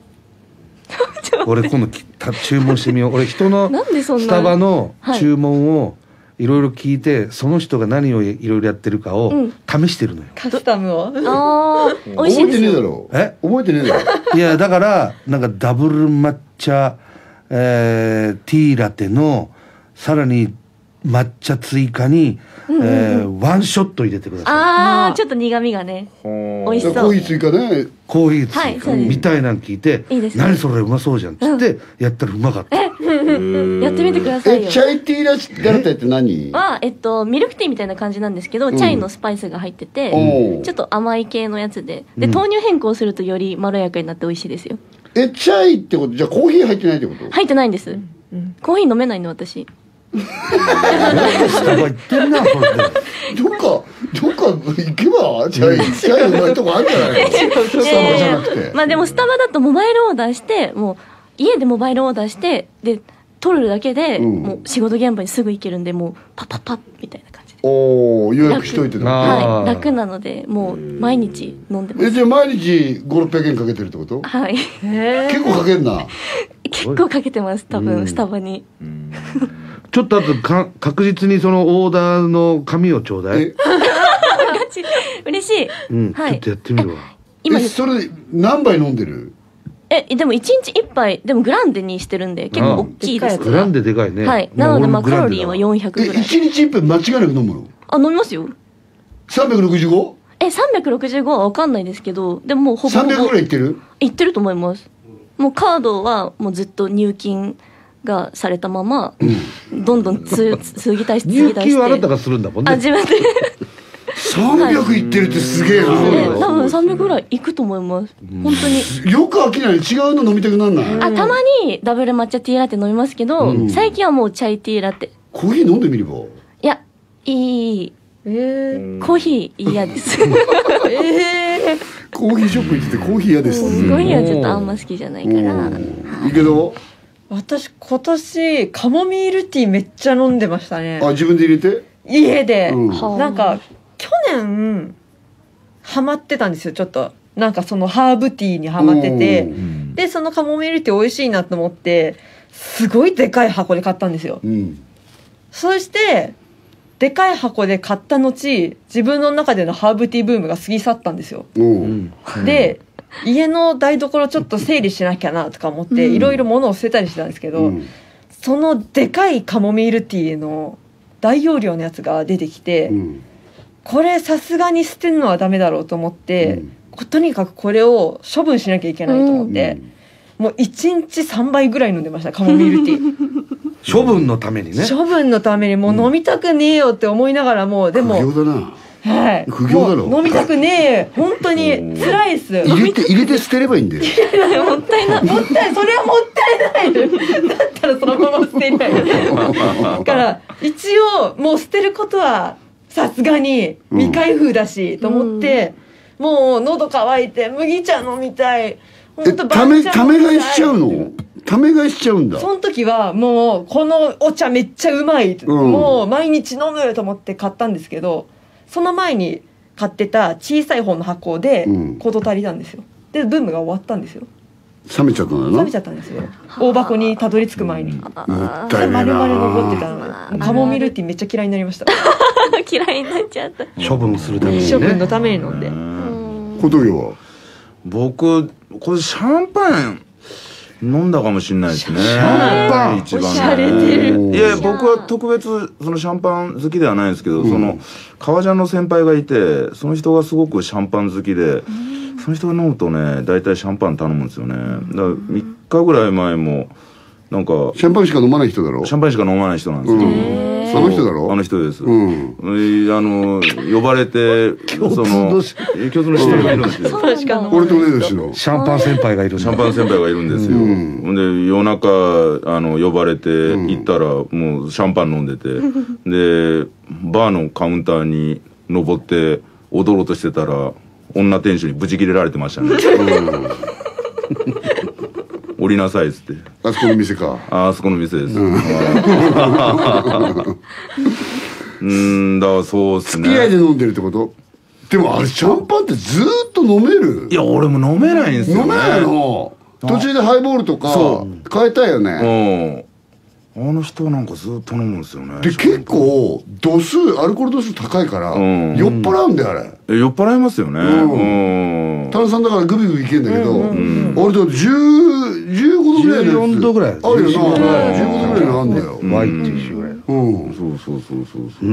俺今度注文してみよう。俺人のスタバの注文をいろいろ聞いて、その人が何をいろいろやってるかを試してるのよ。 カスタムを。 美味しいですよ。 覚えてねえだろ。覚えてねえだろ。 いやだからなんかダブル抹茶、ティーラテのさらに抹茶追加に、ワンショット入れてください。 ちょっと苦味がね、美味しそう。 コーヒー追加ね。 コーヒー追加みたいなの聞いて、何それうまそうじゃんっつってやったらうまかった。 やってみてくださいよ。 チャイティーラテって何？ ミルクティーみたいな感じなんですけど、チャイのスパイスが入ってて、ちょっと甘い系のやつで、豆乳変更するとよりまろやかになって美味しいですよ。 チャイってことじゃあコーヒー入ってないってこと？ 入ってないんです。コーヒー飲めないの私。 スタバ行ってるなこれ。 どっか行けばチャイうまいとこあるんじゃないの？スタバじゃなくて。 まあでもスタバだとモバイルオーダーして、もう家でモバイルオーダーしてで取るだけで、もう仕事現場にすぐ行けるんで、もうパッパッパッみたいな感じで。 予約しといてね。 はい、楽なのでもう毎日飲んでます。 じゃあ毎日500-600円かけてるってこと？ はい。 結構かけんな。 結構かけてます多分スタバに。 ちょっとあと確実にそのオーダーの紙をちょうだい。 嬉しい。 ちょっとやってみるわ。 今それ何杯飲んでる？ でも1日1杯でもグランデにしてるんで結構大きいですから。 グランデでかいね。 はい。なのでカロリーは400ぐらい。 1日1杯間違いなく飲むの？ 飲みますよ。 365？ 365は分かんないですけど、でももうほぼ 300ぐらいいってる？ いってると思います。もうカードはもうずっと入金がされたまま、どんどん継ぎ足して入金はあなたがするんだもんね。 自分で 300いってるってすげえな。 多分300ぐらいいくと思います。本当によく飽きない。違うの飲みたくなんない？ たまにダブル抹茶ティーラテ飲みますけど、最近はもうチャイティーラテ。 コーヒー飲んでみれば？ いや、いい。コーヒー嫌です。 コーヒーショップ行っててコーヒー嫌です。 コーヒーはちょっとあんま好きじゃないから。 いいけど私今年カモミールティーめっちゃ飲んでましたね。 自分で入れて？ 家で、なんか去年ハマってたんですよ。ちょっとなんかそのハーブティーにハマってて、でそのカモミールティー美味しいなと思ってすごいでかい箱で買ったんですよ。そしてでかい箱で買った後、自分の中でのハーブティーブームが過ぎ去ったんですよ。で家の台所ちょっと整理しなきゃなとか思っていろいろ物を捨てたりしてたんですけど、そのでかいカモミールティーの大容量のやつが出てきて、これさすがに捨てるのはダメだろうと思って、とにかくこれを処分しなきゃいけないと思って、もう1日3杯ぐらい飲んでました、カモミールティー。 処分のためにね。 処分のためにもう飲みたくねえよって思いながらも、でも苦行だな。 はい、 苦行だろ。 飲みたくねえ、本当に辛いっす。 入れて捨てればいいんだよ。 もったいない。 それはもったいない。だったらそのまま捨てない。だから一応もう捨てることはさすがに未開封だしと思って、もう喉乾いて麦茶飲みたい。 ため買いしちゃうの？ため買いしちゃうんだ。 その時はもうこのお茶めっちゃうまい、もう毎日飲むと思って買ったんですけど、その前に買ってた小さい方の箱で事足りたんですよ。でブームが終わったんですよ。 冷めちゃったんだな。 冷めちゃったんですよ。大箱にたどり着く前に。 もったいないな。 丸々残ってたの。カモミールティーめっちゃ嫌いになりました。 嫌いになっちゃった。 処分するためにね。 処分のために飲んで。 小峠は？ 僕これシャンパン飲んだかもしれないですね。 シャンパン一番ね。 おしゃれてる。 いや僕は特別そのシャンパン好きではないんですけど、その革ジャンの先輩がいて、その人がすごくシャンパン好きで、その人が飲むとね大体シャンパン頼むんですよね。だから3日ぐらい前もなんかシャンパンしか飲まない人だろ。 シャンパンしか飲まない人なんですよ。 あの人だろ。 あの人です。 うん。 呼ばれて、 共通の知り合いがいるんですよ。 俺と同い年の。 シャンパン先輩がいる。 シャンパン先輩がいるんですよ。ほんで、夜中、呼ばれて行ったら、もうシャンパン飲んでて、で、バーのカウンターに登って踊ろうとしてたら、女店主にブチ切れられてましたね。降りなさいっつって。 あそこの店か。 あそこの店です。だからそうっすね。 付き合いで飲んでるってこと？でもあれシャンパンってずーっと飲める？ いや、俺も飲めないんですよね。 飲めないの？途中でハイボールとか変えたいよね。 あの人はなんかずっと飲むんですよね。 で結構アルコール度数高いから酔っ払うんだよあれ。 酔っ払いますよね。 炭酸だからグビグビいけんだけど、俺だって15度ぐらいのやつ 14度ぐらいあるよな。15度ぐらいのあんだよ。 ワイっていうぐらい。 そうそうそうそうそう。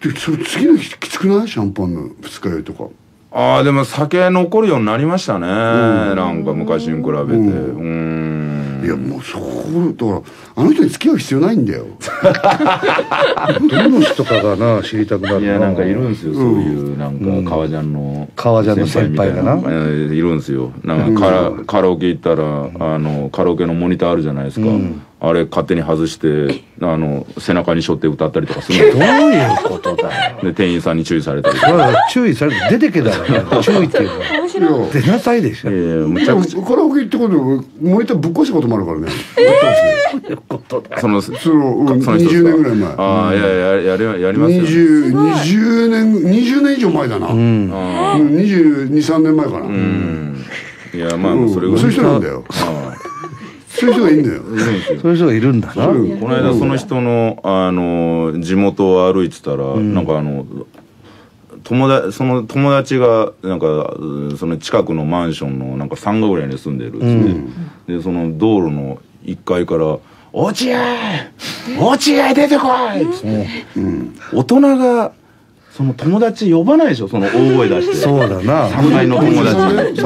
でそれ次の日きつくない？シャンパンの二日酔いとか。 ああ、でも酒残るようになりましたね。なんか昔に比べて。 いやもうそこだからあの人に付き合う必要ないんだよ。 どの人かがな知りたくなるな。 いやなんかいるんですよ、そういうなんか革ジャンの先輩がな、 いるんですよ。なんかカラオケ行ったらカラオケのモニターあるじゃないですか。あれ勝手に外して背中に背負って歌ったりとかするどういうことだよ。 で店員さんに注意されたり。 注意されて出てけだろ。注意っていうか出なさいでしょ。 むちゃくちゃカラオケ行ってことモニターぶっ壊したこともあるからね。 そういうことだよ。 その20年ぐらい前。 ああ、いややりますよ。 20年以上前だな。22、3年前かな。 いやまあそれぐらい。 そういう人なんだよ。そういう人がいいんだよ。 そういう人がいるんだな。 この間その人の地元を歩いてたらなんかその友達がなんかその近くのマンションのなんか3階ぐらいに住んでるっつってでその道路の1階から「落合出てこい!」っつって大人がその友達呼ばないでしょ、その大声出して。 そうだな。 3階の友達。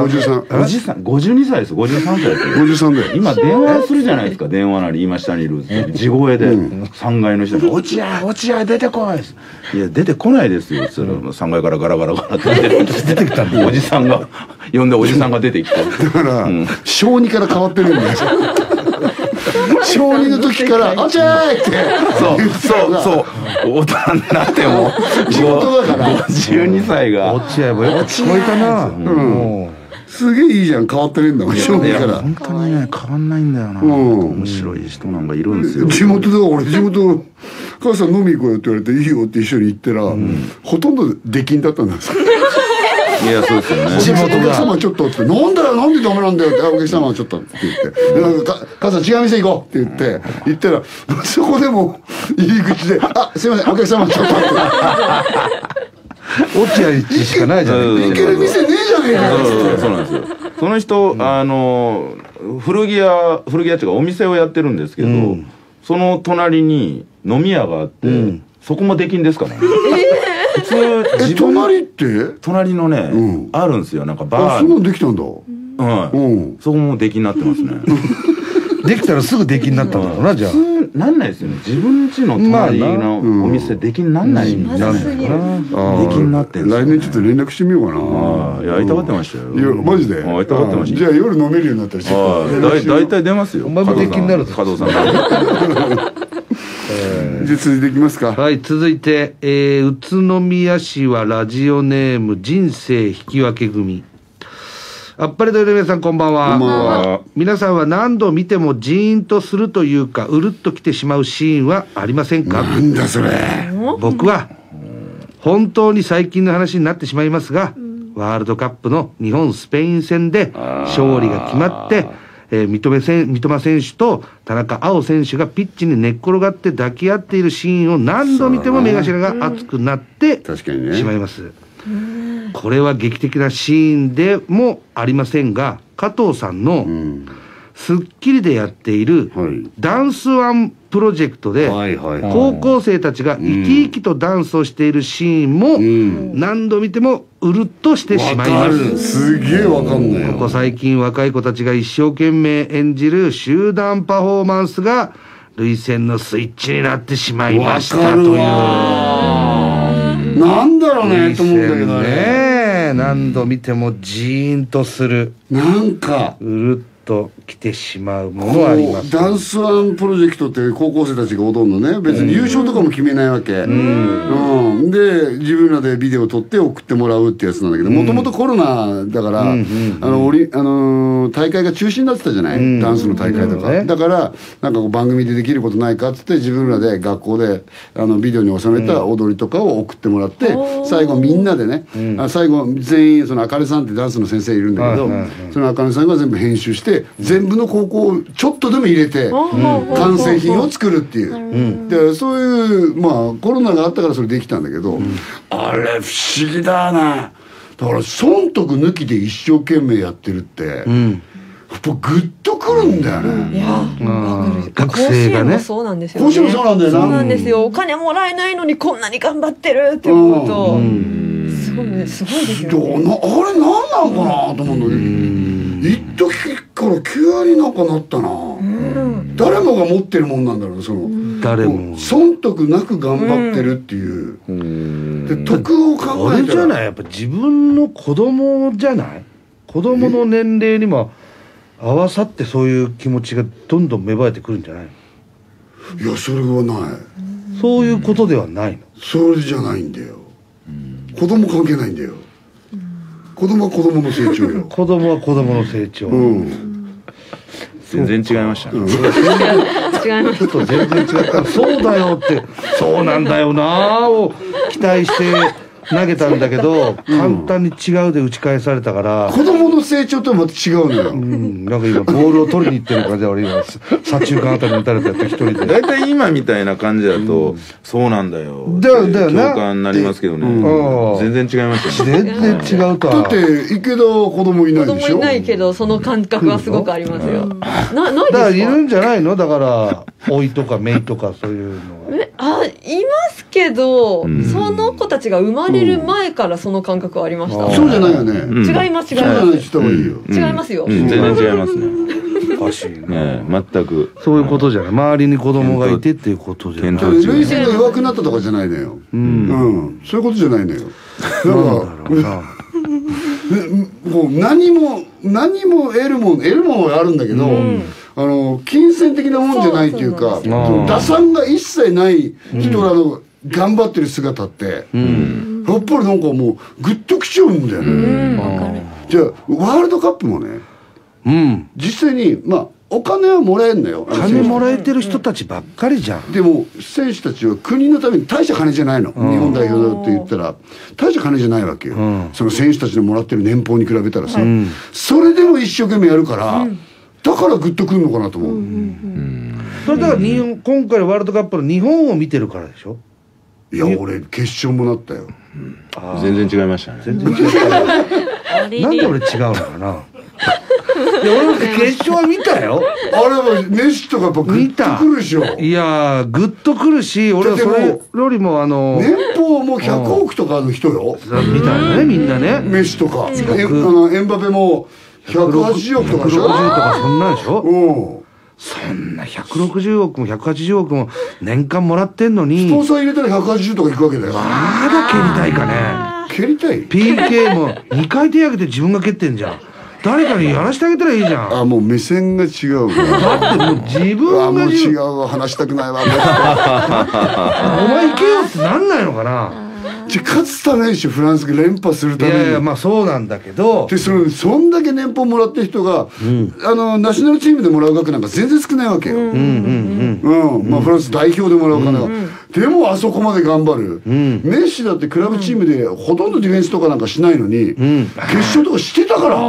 52 歳です、53歳ですよ。 53で今電話するじゃないですか、電話なり今下にいる地声で3階の人に「落合出てこい!」いや出てこないですよっつったら3階からガラガラガラって出てきたんで、おじさんが呼んでおじさんが出てきて、 だから小2から変わってるんだよ。小2の時から「落合!」ってそう大人になっても地元だから 52歳が落合もよく聞こえたな。 すげえいいじゃん、変わってねえんだもん、小2から。 本当にね変わんないんだよな。面白い人なんかいるんですよ。 地元で俺母さん飲み行こうよって言われて「いいよ」って一緒に行ったらほとんど出禁だったんですよ。 いやそうですよね。 地元お客様ちょっとって「なんでダメなんだよ」って「お客様はちょっと」って言って「母さん違う店行こう」って言ったらそこでも入り口で「あすいませんお客様ちょっと」って落合しかないじゃない。 行ける店ねえじゃねえかよ。 そうなんですよ。その人古着屋っていうかお店をやってるんですけど、その隣に飲み屋があってそこも出禁ですからね。普通隣って隣のねあるんですよ、なんかバー。 そんなんできたんだ。 そこも出禁になってますね。 できたらすぐ出禁になったんだろうな。じゃあ普通なんないですよね。自分家の隣のお店出禁になんないんじゃないかな。出禁になってんですよ。 来年ちょっと連絡してみようかな。 いや会いたがってましたよ。 いやマジで会いたがってました。 じゃあ夜飲めるようになったりして。 大体出ますよ。 お前も出禁になるぞ加藤さん。 じゃあ続いていきますか。 はい、続いて、宇都宮市はラジオネーム人生引き分け組。あっぱれどいの皆さんこんばんは。 こんばんは。 皆さんは何度見てもジーンとするというかうるっときてしまうシーンはありませんか？ なんだそれ。 僕は本当に最近の話になってしまいますが、ワールドカップの日本スペイン戦で勝利が決まって三笘選手と田中碧選手がピッチに寝っ転がって抱き合っているシーンを何度見ても目頭が熱くなってしまいます。これは劇的なシーンでもありませんが、加藤さんのスッキリでやっているはいダンスワンプロジェクトで、 はいはいはい高校生たちが生き生きとダンスをしているシーンも何度見てもうるっとしてしまいわかる。 ます。 すげえわかんないよ。 ここ最近若い子たちが一生懸命演じる集団パフォーマンスが涙腺のスイッチになってしまいましたという。 なんだろうねと思うんだけどね。 ね、何度見てもジーンとする、 なんかうるっと来てしまうものはあります。 ダンスワンプロジェクトって高校生たちが踊るのね。別に優勝とかも決めないわけ。で自分らでビデオを撮って送ってもらうってやつなんだけど、もともとコロナだから大会が中止になってたじゃない、ダンスの大会とか、だからなんかこう番組でできることないかっつって自分らで学校でビデオに収めた踊りとかを送ってもらって、最後みんなでね、最後全員そのあかねさんってダンスの先生いるんだけど、そのあかねさんが全部編集して全部の高校をちょっとでも入れて完成品を作るっていう、でそういうまあコロナがあったからそれできたんだけど、あれ不思議だな。だから損得抜きで一生懸命やってるって、やっぱグッとくるんだよね。 いやわかる。 学生がね甲子園もそうなんですよね。 甲子園もそうなんだよな。 そうなんですよ。お金もらえないのにこんなに頑張ってるって思うと、すごいですよね。 あれ何なのかなと思うんだけど、一時から急になんかなったな。誰もが持ってるもんなんだろう、その誰も損得なく頑張ってるっていう、で得を考あれじゃえたらない、やっぱ自分の子供じゃない、子供の年齢にも合わさってそういう気持ちがどんどん芽生えてくるんじゃないの。 いやそれはない、 そういうことではないの。 それじゃないんだよ。子供関係ないんだよ。子供は子供の成長よ。 子供は子供の成長、 全然違いましたね。 違います。 ちょっと全然違ったそうだよってそうなんだよなーを期待して投げたんだけど、簡単に違うで打ち返されたから、 子供の成長とはまた違うのよ。 なんか今ボールを取りに行ってる感じで、俺今左中間あたりに打たれたやつ一人で。 大体今みたいな感じだと、そうなんだよ。 だよな共感になりますけどね。全然違いましたね。 全然違うとは。 だって池田は子供いないでしょ。 子供いないけどその感覚はすごくありますよ。ないだからいですか。 るんじゃないの、だから老いとか姪とかそういうのは。 いますけど、その子たちが生まれる前からその感覚はありました。 そうじゃないよね。 違います違いそうじゃないます人がいいよ。 違いますよ。 全然違いますね。 おかしいな。 全く。 そういうことじゃない、周りに子供がいてっていうことじゃない。 見当違い涙腺が弱くなったとかじゃないのよ。そういうことじゃないのよ。だからもう何も得るもんはあるんだけど、金銭的なもんじゃないっていうか、打算が一切ない人らの頑張ってる姿って、やっぱりなんかもうグッときちゃうんだよね。じゃあワールドカップもね、実際にまあお金はもらえんのよ。 金もらえてる人たちばっかりじゃん。 でも選手たちは国のために大した金じゃないの、日本代表だって言ったら大した金じゃないわけよ、その選手たちのもらってる年俸に比べたらさ、それでも一生懸命やるから、だからグッとくるのかなと思う、 それだから今回のワールドカップの日本を見てるからでしょ。 いや俺決勝もなったよ、 全然違いましたね。 全然違うなんで俺違うのかな。いや俺決勝は見たよ。 あれはメッシとかやっぱグッとくるでしょ。 いやーグッとくるし、俺はそれよりも年俸も100億とかの人よ、 みたいなね、みんなね。 メッシとかエンバペも180億とかでしょ。 160とかそんなんでしょ。 うんそんな160億も180億も年間もらってんのに、 スポンサー入れたら180とかいくわけだよ。 まだ蹴りたいかね。 蹴りたい。 PK も2回手挙げて自分が蹴ってんじゃん。誰かにやらしてあげたらいいじゃん。 あもう目線が違うわ。 だってもう自分がもう違うわ、話したくないわ。 お前行けよってなんないのかな。 じゃ勝つためにしょ、フランスが連覇するために。 いやいやまあそうなんだけど、 でそんだけ年俸もらってる人が、ナショナルチームでもらう額なんか全然少ないわけよ。まあフランス代表でもらう金が、でもあそこまで頑張る、メッシだってクラブチームでほとんどディフェンスとかなんかしないのに、決勝とかしてたから、 や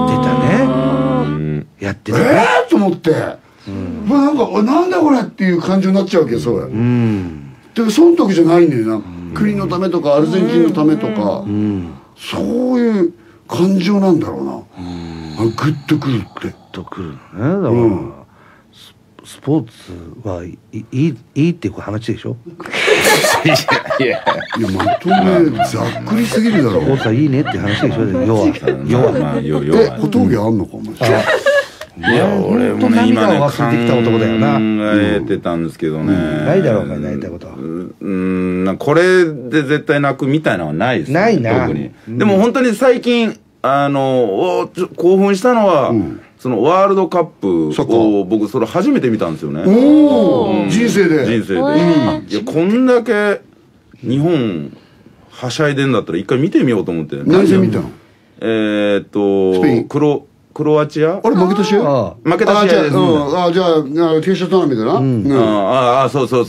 ってたね。 と思って、まあなんかなんだこれっていう感情になっちゃうわけよ、それ。で損得じゃないんだよな、国のためとかアルゼンチンのためとか、そういう感情なんだろうな。 グッとくるってとくるのね。だからスポーツはいいっていう話でしょ。 いやいやまとめざっくりすぎるだろスポーツはいいねっていう話でしょ。要はまあ要は小峠あんのかお前いや俺もね今ね考忘れてきた男だよな。 えてたんですけどね、 ないだろうか泣いたことは。 これで絶対泣くみたいなのはないですね。 ないな特に。でも本当に最近興奮したのは、そのワールドカップを僕それ初めて見たんですよね。 おお人生で人生で。いやこんだけ日本はしゃいでんだったら一回見てみようと思って。 何戦見たの？ スペインクロアチア？ あれ負けた試合？ 負けた試合です。 じゃあ決勝トーナメントな。 そうそう。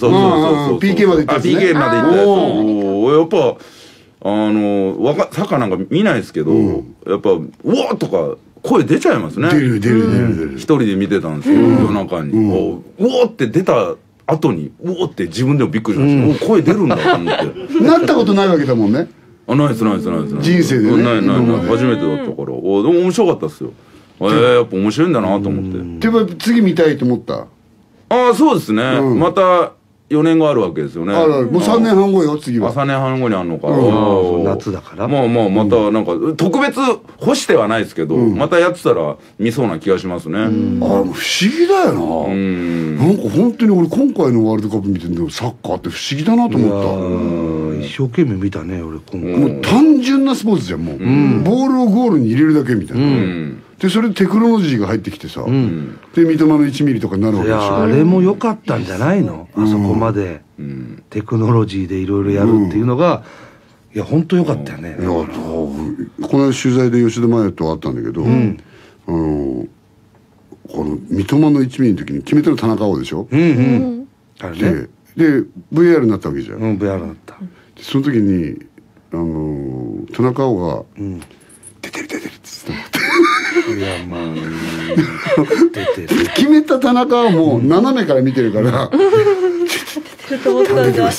PK まで行ったやつね。 PK まで行ったやつ。やっぱサッカーなんか見ないですけど、やっぱうわーとか声出ちゃいますね。 出る。 一人で見てたんですよ夜中に。うおーって出た後にうおーって自分でもびっくりしました。声出るんだと思って。 なったことないわけだもんね。 ナイス。 人生でね。 ない初めてだったから。でも面白かったですよ。やっぱ面白いんだなと思って。 でも次見たいと思った。 ああそうですね。また4年後あるわけですよね。 もう3年半後よ次は。 3年半後にあるのか。 夏だから。 またなんか特別干してはないですけど、またやってたら見そうな気がしますね。 不思議だよな。なんか本当に俺今回のワールドカップ見てんだけどサッカーって不思議だなと思った。 一生懸命見たね俺今回。 もう単純なスポーツじゃんもう。ボールをゴールに入れるだけみたいな。でそれでテクノロジーが入ってきてさ、で三笘の1ミリとかになるわけでしょ。 あれも良かったんじゃないの、あそこまでテクノロジーでいろいろやるっていうのが、いや本当良かったよね。 いやこの取材で吉田麻也と会ったんだけど、この三笘の1ミリの時に決めたの田中碧でしょ。 あれね。 で VR になったわけじゃん。 VR になった。 その時に田中碧が出てるって言ってた。 いやまあ出てる。 決めた田中はもう斜めから見てるから出てると思ったんだ。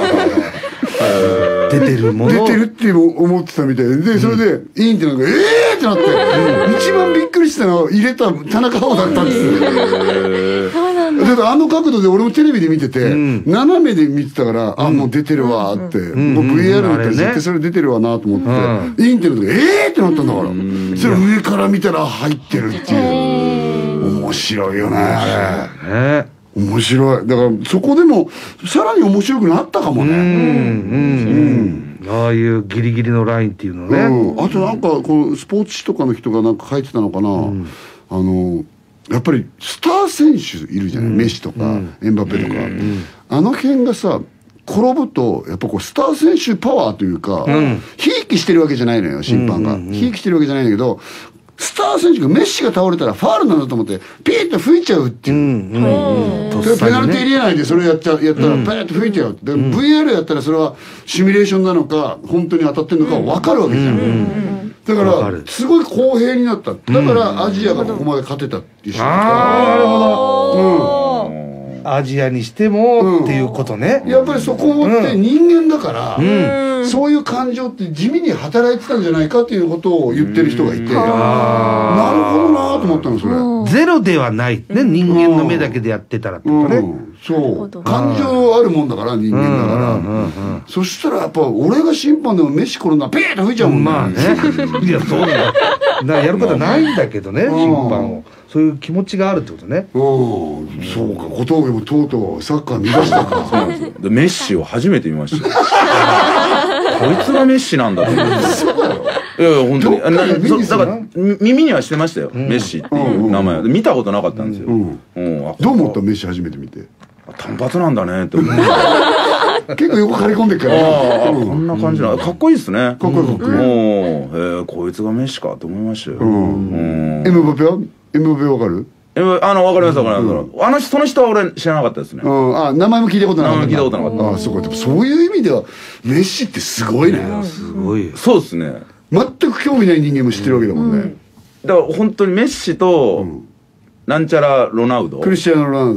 出てるもの出てるって思ってたみたいで、それでいいんってなんかってなって一番びっくりしたのは入れた田中碧だったんですよ。だからあの角度で俺もテレビで見てて斜めで見てたからもう出てるわってもう VR だったら絶対それ出てるわなと思っていいんってなってってなったんだからそれ上から見たら入ってるっていう面白いよねあれ。面白い。だからそこでもさらに面白くなったかもね。 ああいうギリギリのラインっていうのね。 あとなんかこのスポーツ紙とかの人がなんか書いてたのかな。やっぱりスター選手いるじゃない。メッシとかエンバペとかあの辺がさ転ぶとやっぱこうスター選手パワーというかひいきしてるわけじゃないのよ審判が。ひいきしてるわけじゃないんだけど。スター選手がメッシが倒れたらファールなんだと思ってピーッと吹いちゃうっていうペナルティー入れないでそれやったらペーッと吹いちゃうで VR やったらそれはシミュレーションなのか本当に当たってるのか分かるわけじゃんだからすごい公平になっただからアジアがここまで勝てたっていう人なるほどアジアにしてもっていうことねやっぱりそこって人間だからそういう感情って地味に働いてたんじゃないかっていうことを言ってる人がいてなるほどなと思ったのそれゼロではないね人間の目だけでやってたらってことねそう感情あるもんだから人間だからそしたらやっぱ俺が審判でもメッシ転んだらピーッと吹いちゃうもんねまあねいやそうだやることはないんだけどね審判をそういう気持ちがあるってことねそうか小峠もとうとうサッカー見出したかそうなんですよでメッシを初めて見ましたこいつがメッシなんだと思ってそうだよいや本当にだから耳にはしてましたよメッシっていう名前見たことなかったんですよどう思ったメッシ初めて見て単発なんだねって思って結構横張り込んでっからこんな感じなかっこいいですねかっこいいこいつがメッシかと思いましたよエムバペはエムバペわかるわかりますその人は俺知らなかったですね名前も聞いたことなかった聞いたことなかったそういう意味ではメッシってすごいねすごいそうですね全く興味ない人間も知ってるわけだもんねだから本当にメッシとなんちゃらロナウドクリスチアーノ・ロナウド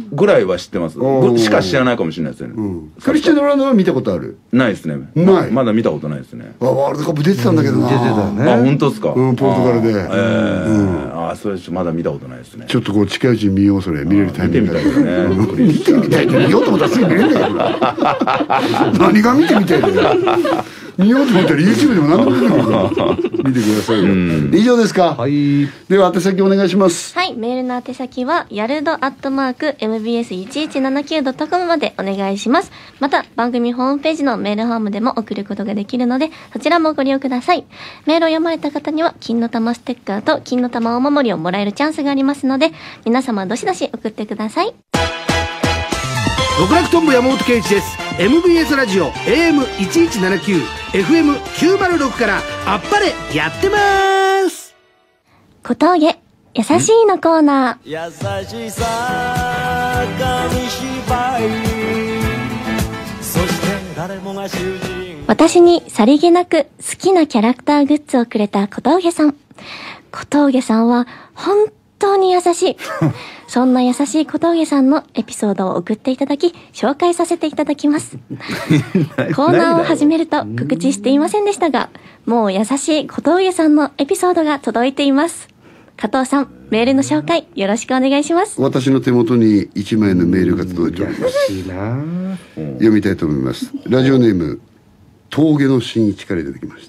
ぐらいは知ってますしか知らないかもしれないですよね。 クリスチャン・ロナウドは見たことある？ ないですね。 ないまだ見たことないですね。 ワールドカップ出てたんだけどな。 出てたよね。 あ、本当ですか。 ポルトガルで。 あ、それまだ見たことないですね。 ちょっとこう近いうちに見よう。それ見れるタイミング見てみたいですね。 見てみたいって見ようと思ったらすぐ見れるんだよ。何が見てみたいだよ。見ようと思ったら YouTube でも何でも出てくるから見てくださいよ。以上ですか。 はい。 では宛先お願いします。 はい、メールの宛先はやるど@mbs1179.com までお願いします。また番組ホームページのメールフォームでも送ることができるので、そちらもご利用ください。メールを読まれた方には金の玉ステッカーと金の玉お守りをもらえるチャンスがありますので、皆様どしどし送ってください。 極楽とんぼ山本圭一です。 MBS ラジオ AM1179 FM906 からあっぱれやってまーす。 小峠優しいのコーナー。 優しさ紙芝居、そして誰もが主人。 私にさりげなく好きなキャラクターグッズをくれた小峠さん。小峠さんは本当に優しい。そんな優しい小峠さんのエピソードを送っていただき、紹介させていただきます。コーナーを始めると告知していませんでしたが、もう優しい小峠さんのエピソードが届いています。加藤さん、メールの紹介よろしくお願いします。 私の手元に1枚のメールが届いております。 いいな。 読みたいと思います。ラジオネーム峠の新一からいただきました。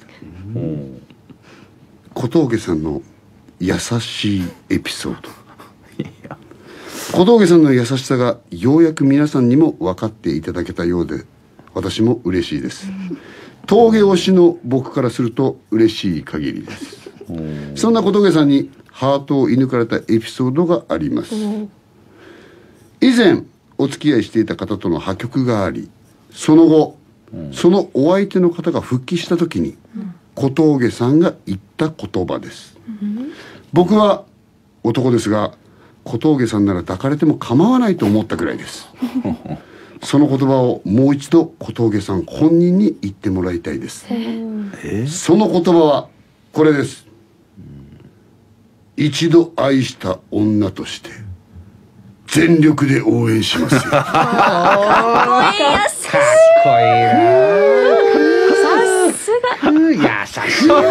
小峠さんの優しいエピソード。小峠さんの優しさがようやく皆さんにも分かっていただけたようで、私も嬉しいです。峠推しの僕からすると嬉しい限りです。そんな小峠さんにハートを射抜かれたエピソードがあります。以前お付き合いしていた方との破局があり、その後、そのお相手の方が復帰した時に小峠さんが言った言葉です。僕は男ですが小峠さんなら抱かれても構わないと思ったくらいです。その言葉をもう一度小峠さん本人に言ってもらいたいです。その言葉はこれです。一度愛した女として全力で応援しますよ。 かっこいいな。 さすが。 優しいな。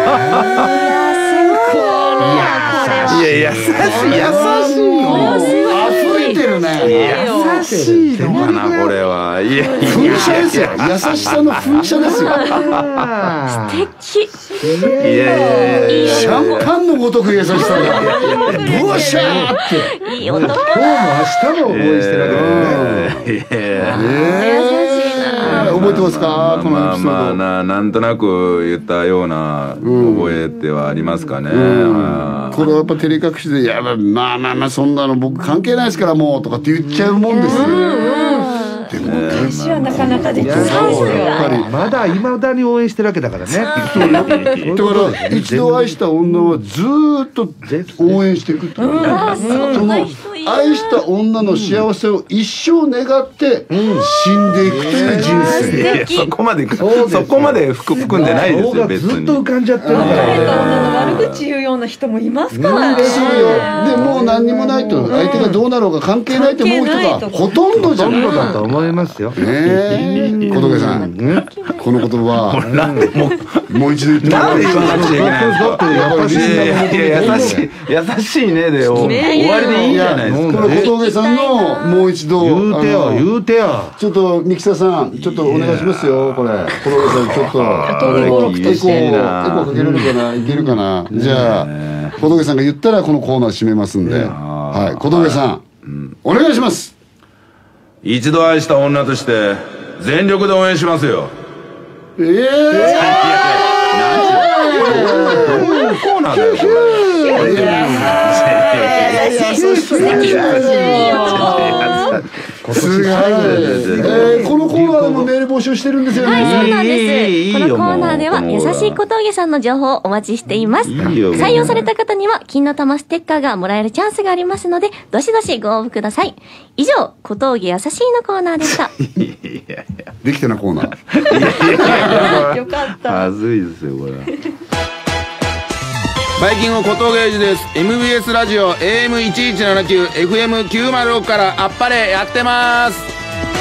いや、優しいよ。 溢れてるね。 優しいのかな、これは。いや、 噴射ですよ。優しさの噴射ですよ。 素敵。 いやシャンパンのごとく優しさがブワシャーって。 いい男。 今日も明日も応援してるわけですね。 覚えてますか、このエピソード。 なんとなく言ったような覚えてはありますかね。 これはやっぱ照れ隠しで、いやまあそんなの僕関係ないですからもうとかって言っちゃうもんですよ。でも私はなかなかできないですよ。 やっぱりまだ未だに応援してるわけだからね。 だから一度愛した女はずーっと応援していくっていう、その愛した女の幸せを一生願って死んでいくという人生。 そこまで含んでないですよ、別に。 ずっと浮かんじゃってるか別れたら。 女の悪口言うような人もいますからね。 そうよ。でもう何にもないと、相手がどうなろうが関係ないと思う人がほとんどじゃないだと思いますよ。 小峠さん、この言葉もう一度言ってもらっていいですか。 なんで言わなきゃいけないんですか。優しいねで終わりでいいじゃないですか。 この小峠さんのもう一度言うてよ。 ちょっとミキサさんちょっとお願いしますよ。これ小峠さんちょっとエコーかけれるかな、いけるかな。じゃあ小峠さんが言ったらこのコーナー締めますんで、はい、小峠さんお願いします。 一度愛した女として全力で応援しますよ。 どういうコーナーだよこれ。このコーナーでもメール募集してるんですよね。 はい、そうなんです。このコーナーでは優しい小峠さんの情報をお待ちしています。採用された方には金の玉ステッカーがもらえるチャンスがありますので、どしどしご応募ください。以上、小峠優しいのコーナーでした。 できてなコーナー。 よかった。 はずいですよこれ。 バイキング小峠英二です。 MBS ラジオ AM1179 FM906 からあっぱれやってます。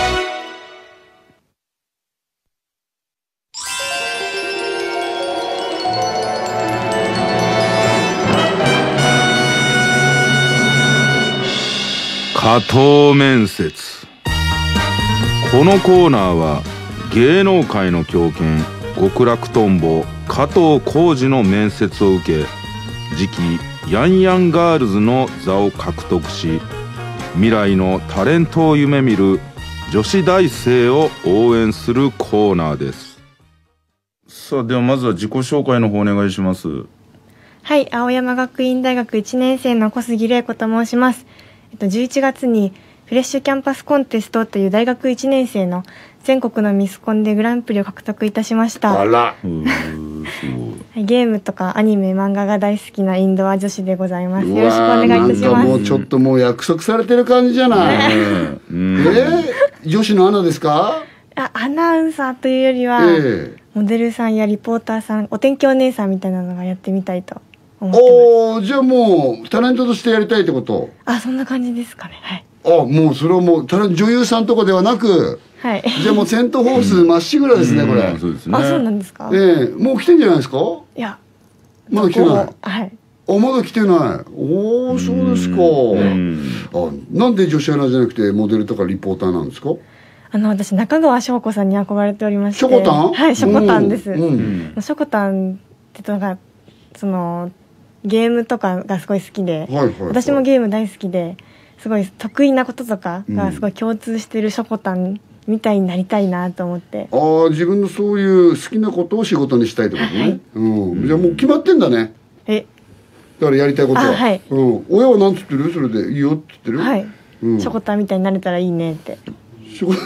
加藤面接。このコーナーは芸能界の狂犬極楽とんぼ加藤浩次の面接を受け、次期ヤンヤンガールズの座を獲得し、未来のタレントを夢見る女子大生を応援するコーナーです。さあ、ではまずは自己紹介の方お願いします。 はい、青山学院大学1年生の小杉玲子と申します。11月にフレッシュキャンパスコンテストという大学1年生の全国のミスコンでグランプリを獲得いたしました。 あら、 ゲームとかアニメ漫画が大好きなインドア女子でございます。よろしくお願いいたしなんかます。 もうちょっともう約束されてる感じじゃない。女子のアナですか？ アナウンサーというよりは、モデルさんやリポーターさん、お天気お姉さんみたいなのがやってみたいと思ってます。 じゃあもうタレントとしてやりたいってこと？ そんな感じですかね。はい。 もうそれはもう女優さんとかではなく、 はい。 じゃあもうセント・フォースまっしぐらですね、これ。 そうですね。 そうなんですか？ もう来てんじゃないですか？ いや、 まだ来てない。 はい。 まだ来てない。そうですか。なんで女子アナじゃなくてモデルとかリポーターなんですか？ 私中川翔子さんに憧れておりまして。 しょこたん？ はい、しょこたんです。しょこたんってのがそのゲームとかがすごい好きで、私もゲーム大好きで、すごい得意なこととかがすごい共通してるしょこたんみたいになりたいなと思って。 自分のそういう好きなことを仕事にしたいってことね。じゃあもう決まってんだね。だからやりたいことは。はい。親はなんつってる？それでいいよって言ってる？ はい。しょこたんみたいになれたらいいねって。 しょこ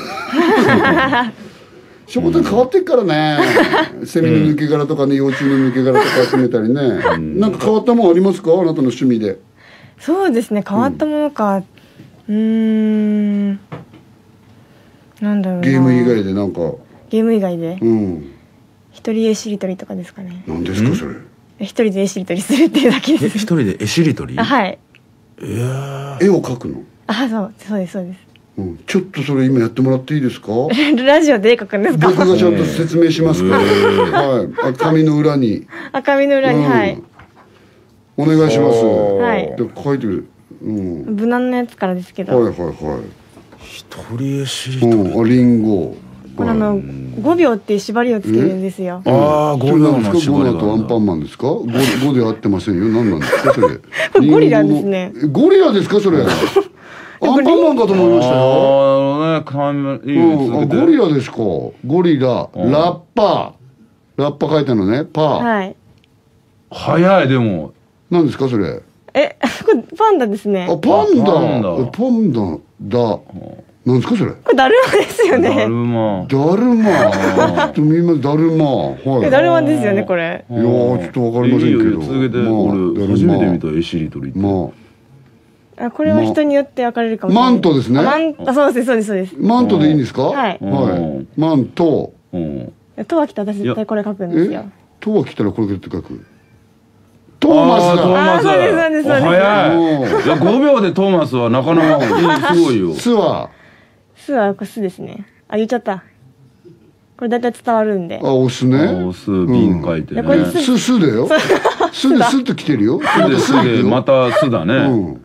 たん変わってっからね。セミの抜け殻とかね、幼虫の抜け殻とか集めたりね。なんか変わったもんありますか？あなたの趣味で。 そうですね、変わったものか。なんだろうな。 ゲーム以外でなんか。 ゲーム以外で。一人絵しりとりとかですかね。 何ですかそれ？ 一人で絵しりとりするっていうだけです。 一人で絵しりとり？ はい。 絵を描くの？ そうですそうです。 ちょっとそれ今やってもらっていいですか？ ラジオで絵描くんですか？ 僕がちゃんと説明しますから。はい。紙の裏に。 紙の裏に、はい。 お願いします。 はい。 で書いてる。 無難なやつからですけど。 一人絵しりとり。 リンゴ。 これ5秒っていう縛りをつけるんですよ。 5秒の縛りだとアンパンマンですか？5で合ってませんよ。何なんですかそれ？ これゴリラですね。 ゴリラですかそれ？アンパンマンかと思いましたよ。ゴリラですか？ゴリラ、ラッパ書いたのね。 はい。 早いでも。 何ですかそれ？ これパンダですね。 パンダだ。なんですかそれ？ これだるまですよね。 だるま。 ちょっとみんなだるま。 だるまですよねこれ。 いやちょっとわかりませんけど。 続けて俺初めて見た絵しりとりって。 これは人によって分かれるかもしれない。 マントですね。 そうです。 マントでいいんですか？ はい。 マント。 とは来たら私絶対これ書くんですよ。 とは来たらこれって書く。トーマスだ。 そうです。 早い。いや5秒でトーマスはなかなかすごいよ。 スはこれスですね。言っちゃった。これ大体伝わるんで。 オスね。 オス瓶書いてね。 スだよ。スでスって来てるよ。 スでまたスだね。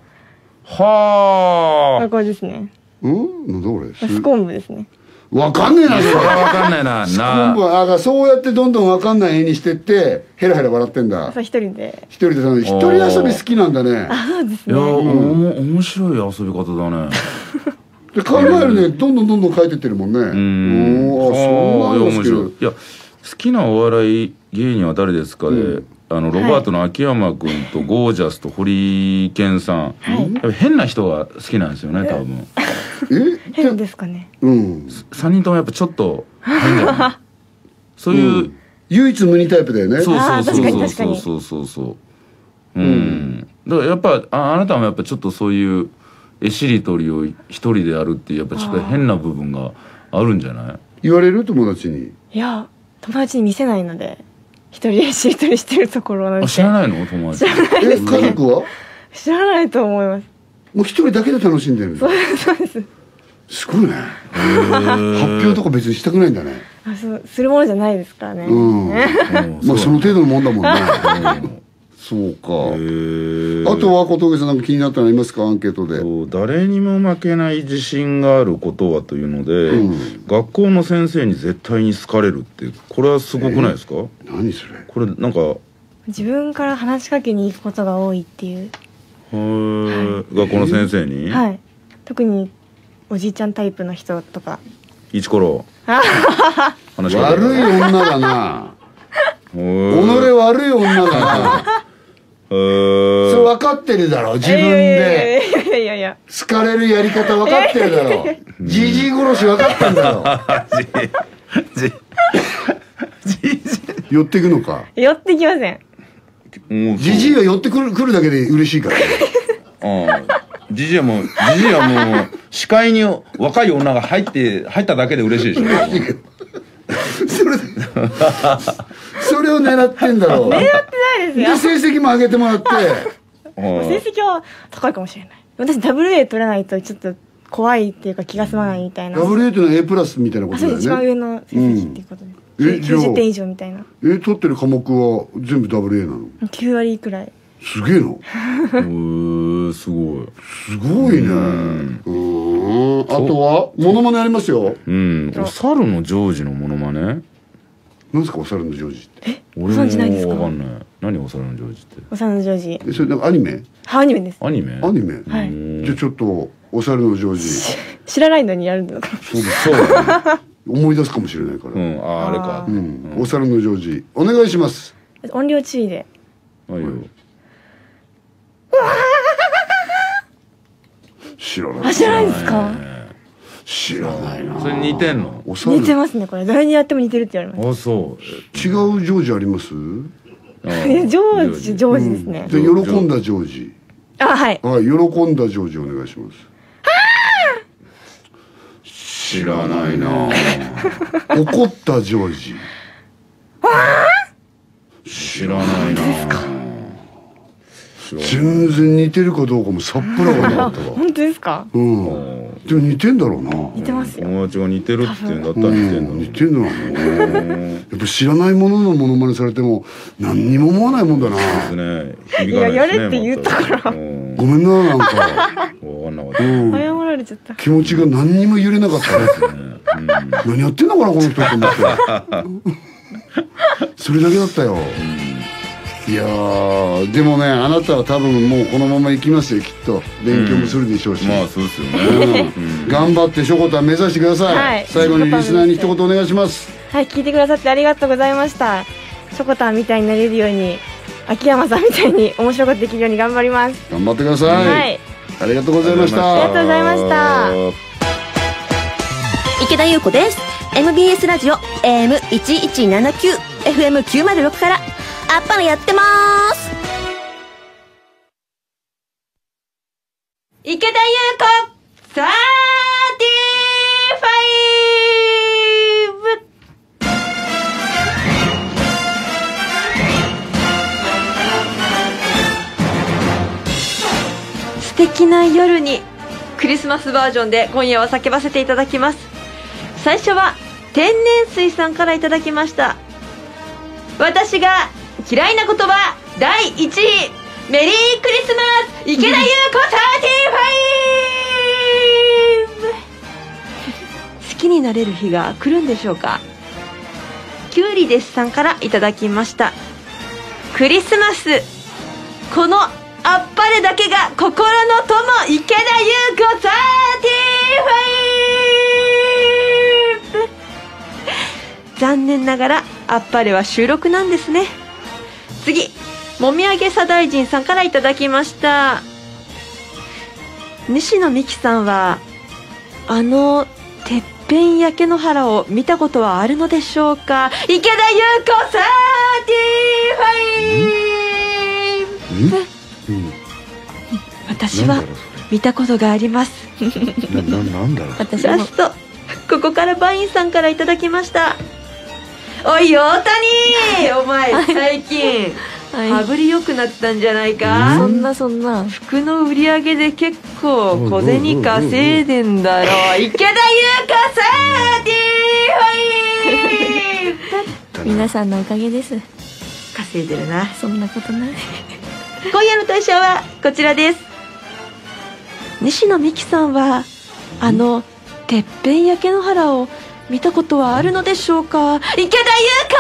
これですね。 なんだこれ？ スコンブですね。 わかんねえなそれ。 わかんねえな。 スコンブはそうやってどんどんわかんない絵にしてってヘラヘラ笑ってんだ。 一人で一人遊び好きなんだね。 そうですね。 いや面白い遊び方だね。 で考えるね、どんどん書いてってるもんね。 面白い。いや好きなお笑い芸人は誰ですかで、ロバートの秋山君とゴージャスとホリケンさん、変な人が好きなんですよね多分。 変ですかね。 3人ともやっぱちょっと変だよね。そういう唯一無二タイプだよね。 そう。だからやっぱあなたもやっぱちょっとそういう絵しりとりを一人でやるっていうやっぱちょっと変な部分があるんじゃない？ 言われる友達に。 いや友達に見せないので。 一人でしりとりしてるところなんで。 知らないの友達？ 家族は知らないと思います。 もう一人だけで楽しんでるんだ。 そうです。 すごいね。発表とか別にしたくないんだね。 そうするものじゃないですからね。 まあその程度のもんだもんね。そうか。あとは小峠さんなんか気になったのありますか、アンケートで。 誰にも負けない自信があることはというので、学校の先生に絶対に好かれるって、これはすごくないですか？ 何それ？ これなんか自分から話しかけに行くことが多いっていう。 学校の先生に？ はい。特におじいちゃんタイプの人とか。 一コロ。 悪い女だな。己悪い女だな。それ分かってるだろ、自分で。好かれるやり方分かってるだろ。じじい殺し分かってんだろ。寄ってくのか。 寄ってきません。 じじいは寄ってくるだけで嬉しいから。 じじいはもう視界に若い女が入っただけで嬉しいでしょ。 それを狙ってんだろう。 狙ってないですよ。 で成績も上げてもらって。 成績は高いかもしれない。私 WA 取らないとちょっと怖いっていうか気が済まないみたいな。 WA っていうのは A プラスみたいなことだよね。 一番上の成績っていうことで。90点以上みたいな。 取ってる科目は全部 WA なの ？9割くらい。 すげえの。 すごい。 すごいね。あとはモノマネありますよ。 お猿のジョージのモノマネ。 なんですかお猿のジョージって。 ご存知ないですか？ わかんない。何お猿のジョージって。 お猿のジョージ。 それなんかアニメ？ アニメです。 アニメ？ アニメ。 はい。 じゃあちょっとお猿のジョージ。 知らないのにやるのか。 そうです。思い出すかもしれないから。 あれか。 お猿のジョージお願いします。 音量注意で。 はいよ。 知らない。 知らないですか？ 知らないな。 それ似てんの？ 似てますねこれ。誰にやっても似てるって言われます。 そう。 違うジョージあります？ ジョージですね。 で喜んだジョージ。 はい。 はい、喜んだジョージお願いします。知らないな。怒ったジョージ。知らないな。全然似てるかどうかもさっぱらわなかったわ。 本当ですか？ でも似てんだろうな。 似てますよ。 友達が似てるって言うんだったら似てんだろう。 似てんだろうな。やっぱ知らないもののモノマネされても何にも思わないもんだな。 そうですね。 いややれって言ったから。 ごめんな、なんか。 わかんなかった。 謝られちゃった。 気持ちが何にも揺れなかったですね。何やってんのかなこの人って思って。それだけだったよ。いやーでもね、あなたは多分もうこのまま行きますよ、きっと。勉強もするでしょうし。 まあそうですよね。 頑張ってしょこたん目指してください。最後にリスナーに一言お願いします。 はい、聞いてくださってありがとうございました。しょこたんみたいになれるように、秋山さんみたいに面白いことできるように頑張ります。 頑張ってください。はい。ありがとうございました。 ありがとうございました。 池田優子です。MBS ラジオ AM1179 FM906 からあっぱれやってまーす。 池田優子35。素敵な夜にクリスマスバージョンで今夜は叫ばせていただきます。最初は天然水さんからいただきました。私が嫌いな言葉第1位、メリークリスマス池田優子35。好きになれる日が来るんでしょうか。キュウリですさんからいただきました。クリスマス、このあっぱれだけが心の友、池田優子35。残念ながらあっぱれは収録なんですね。次、もみあげさ大臣さんからいただきました。西野美紀さんはてっぺん焼け野原を見たことはあるのでしょうか。池田優子35。私は見たことがあります。 なんだろう。 ラスト、ここからバインさんからいただきました。 おい大谷お前最近はい羽振り良くなったんじゃないか。 そんなそんな。 服の売り上げで結構小銭稼いでんだろ。池田優香さんでー皆さんのおかげです。 稼いでるな。 そんなことない。 今夜の大賞はこちらです。西野美紀さんはてっぺん焼け野原を見たことはあるのでしょうか。池田優子さん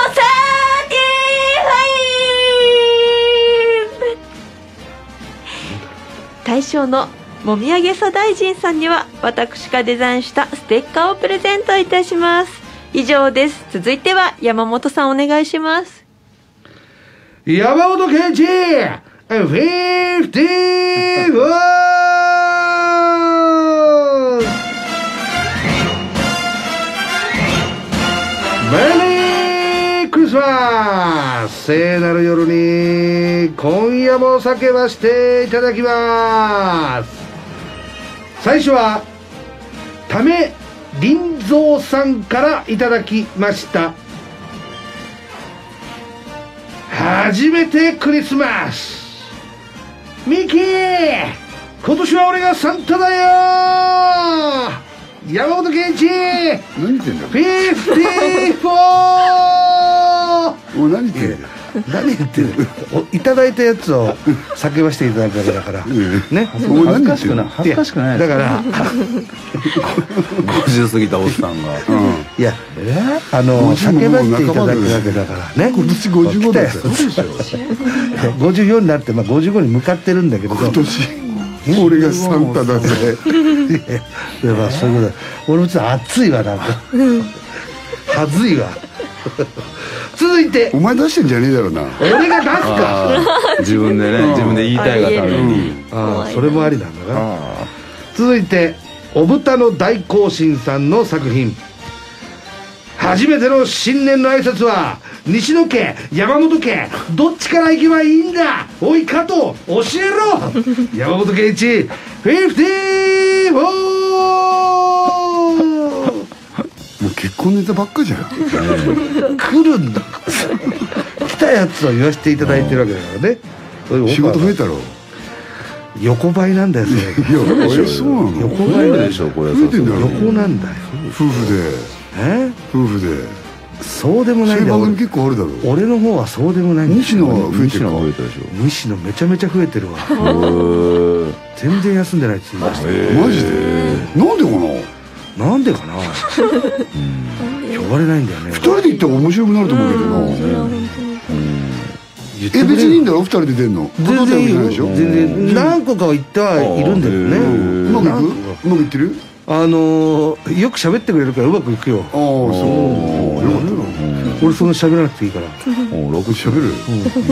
大賞のもみあげそ大臣さんには私がデザインしたステッカーをプレゼントいたします。以上です。続いては山本さんお願いします。 山本健一54メリークリスマス。聖なる夜に今夜も叫ばしていただきます。最初はため林蔵さんからいただきました。初めてクリスマス。ミキー今年は俺がサンタだよ。山本健一何言ってんだよ。 54 もう何言ってんだよ。 何言ってるいただいたやつを叫ばしていただくわけだからね。 もう何言ってんの。 恥ずかしくないだから 50過ぎたおっさんがいや叫ばしていただくわけだからね。 今年55だよ。 54になって55に向かってるんだけど、 今年もう俺がサンタだぜ。 でまあそういうことだ。俺もちょっと熱いわなんかはずいわ。続いてお前出してんじゃねえだろうな。 俺が出すか。 自分でね自分で言いたいがためにそれもありなんだな。続いてお豚の大行進さんの作品。初めての新年の挨拶は西野家山本家どっちから行けばいいんだ。おい加藤教えろ。山本健一54。 もう結婚ネタばっかじゃん。 来るんだ。来たやつを言わせていただいてるわけだからね。 仕事増えたろ。 横ばいなんだよそれ。 いやそうなの。 横ばいでしょこれ。 増えてんだよ。 横なんだよ夫婦でそうでもないんだよ。 そういう番組結構あるだろ。 俺の方はそうでもないんだよ。 西野は増えてるか。 西野めちゃめちゃ増えてるわ。全然休んでないっつうんだ。 マジで。なんでかな。 なんでかな。呼ばれないんだよね。 2人で行ったら面白くなると思うけどな。別にいいんだろ2人で出んの。 全然いいよ。全然何個かは行ってはいるんだけどね。 うまくいく？うまくいってる？ よく喋ってくれるからうまくいくよ。 ああそう。よかったな。 俺そんな喋らなくていいから。 楽喋る？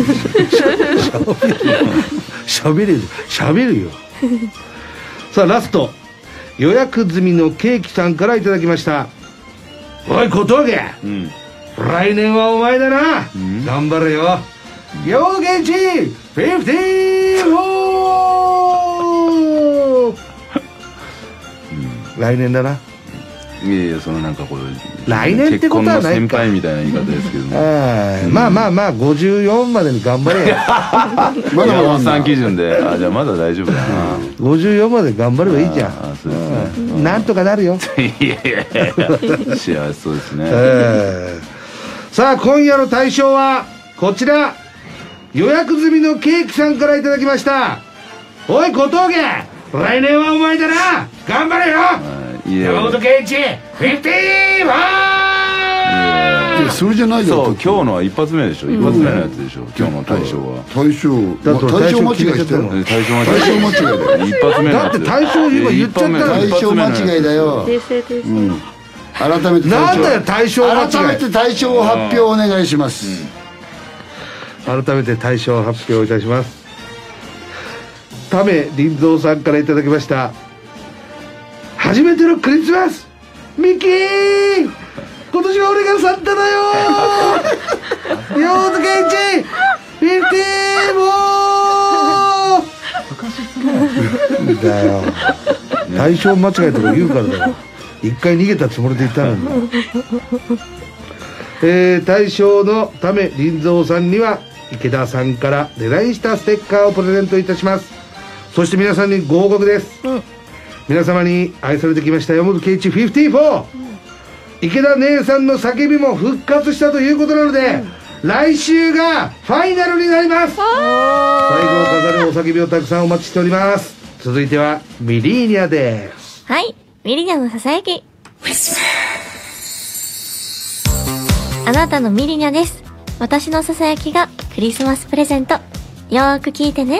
喋るよ。さあラスト予約済みのケーキさんからいただきました。おい小峠、来年はお前だな。頑張れよ。山本健一54。来年だな。 いやそのなんかこう来年ってことはないか。 結婚の先輩みたいな言い方ですけども。 まあ54までに頑張れよ。 まだ山本さん基準でじゃあまだ大丈夫だな。 54まで頑張ればいいじゃん。 そうですね。 なんとかなるよ。 いや幸せそうですね。 さあ今夜の大賞はこちら。予約済みのケーキさんからいただきました。おい小峠、来年はお前だな。頑張れよ。山本健一54。 いやそれじゃないだろ。 そう今日のは一発目でしょ。一発目のやつでしょ。今日の大賞は。 大賞間違いしてる。 大賞間違いだよ。一発目だって大賞今言っちゃったら大賞間違いだよ。改めてなんだよ大賞間違い。 改めて大賞発表お願いします。 改めて大賞発表いたします。ため林蔵さんからいただきました。初めてのクリスマスミキー今年は俺がサンタだよ。山本健一54だよ。大賞間違いとか言うからだよ。一回逃げたつもりで言ったのに。 大賞のため林蔵さんには池田さんからデザインしたステッカーをプレゼントいたします。そして皆さんにご報告です、皆様に愛されてきました山本圭一54、池田姉さんの叫びも復活したということなので、来週がファイナルになります。最後を飾るお叫びをたくさんお待ちしております。続いてはミリーニャです。 はい、ミリーニャのささやき。あなたのミリーニャです。私のささやきがクリスマスプレゼント。よーく聞いてね。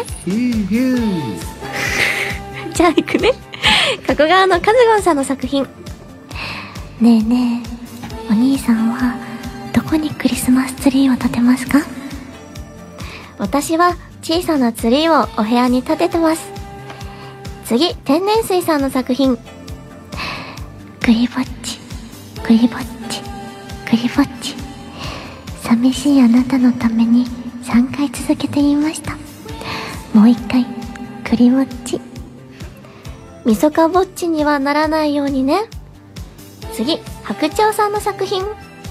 じゃあ行くね。加古川のカズゴンさんの作品。ねえねえ、お兄さんはどこにクリスマスツリーを立てますか？私は小さなツリーをお部屋に立ててます。次、天然水さんの作品。クリぼっち、クリぼっち、クリぼっち。寂しいあなたのために3回続けて言いました。もう1回、クリぼっち。みそかぼっちにはならないようにね。次、白鳥さんの作品。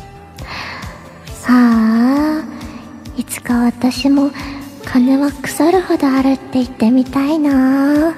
いつか私も金は腐るほどあるって言ってみたいな。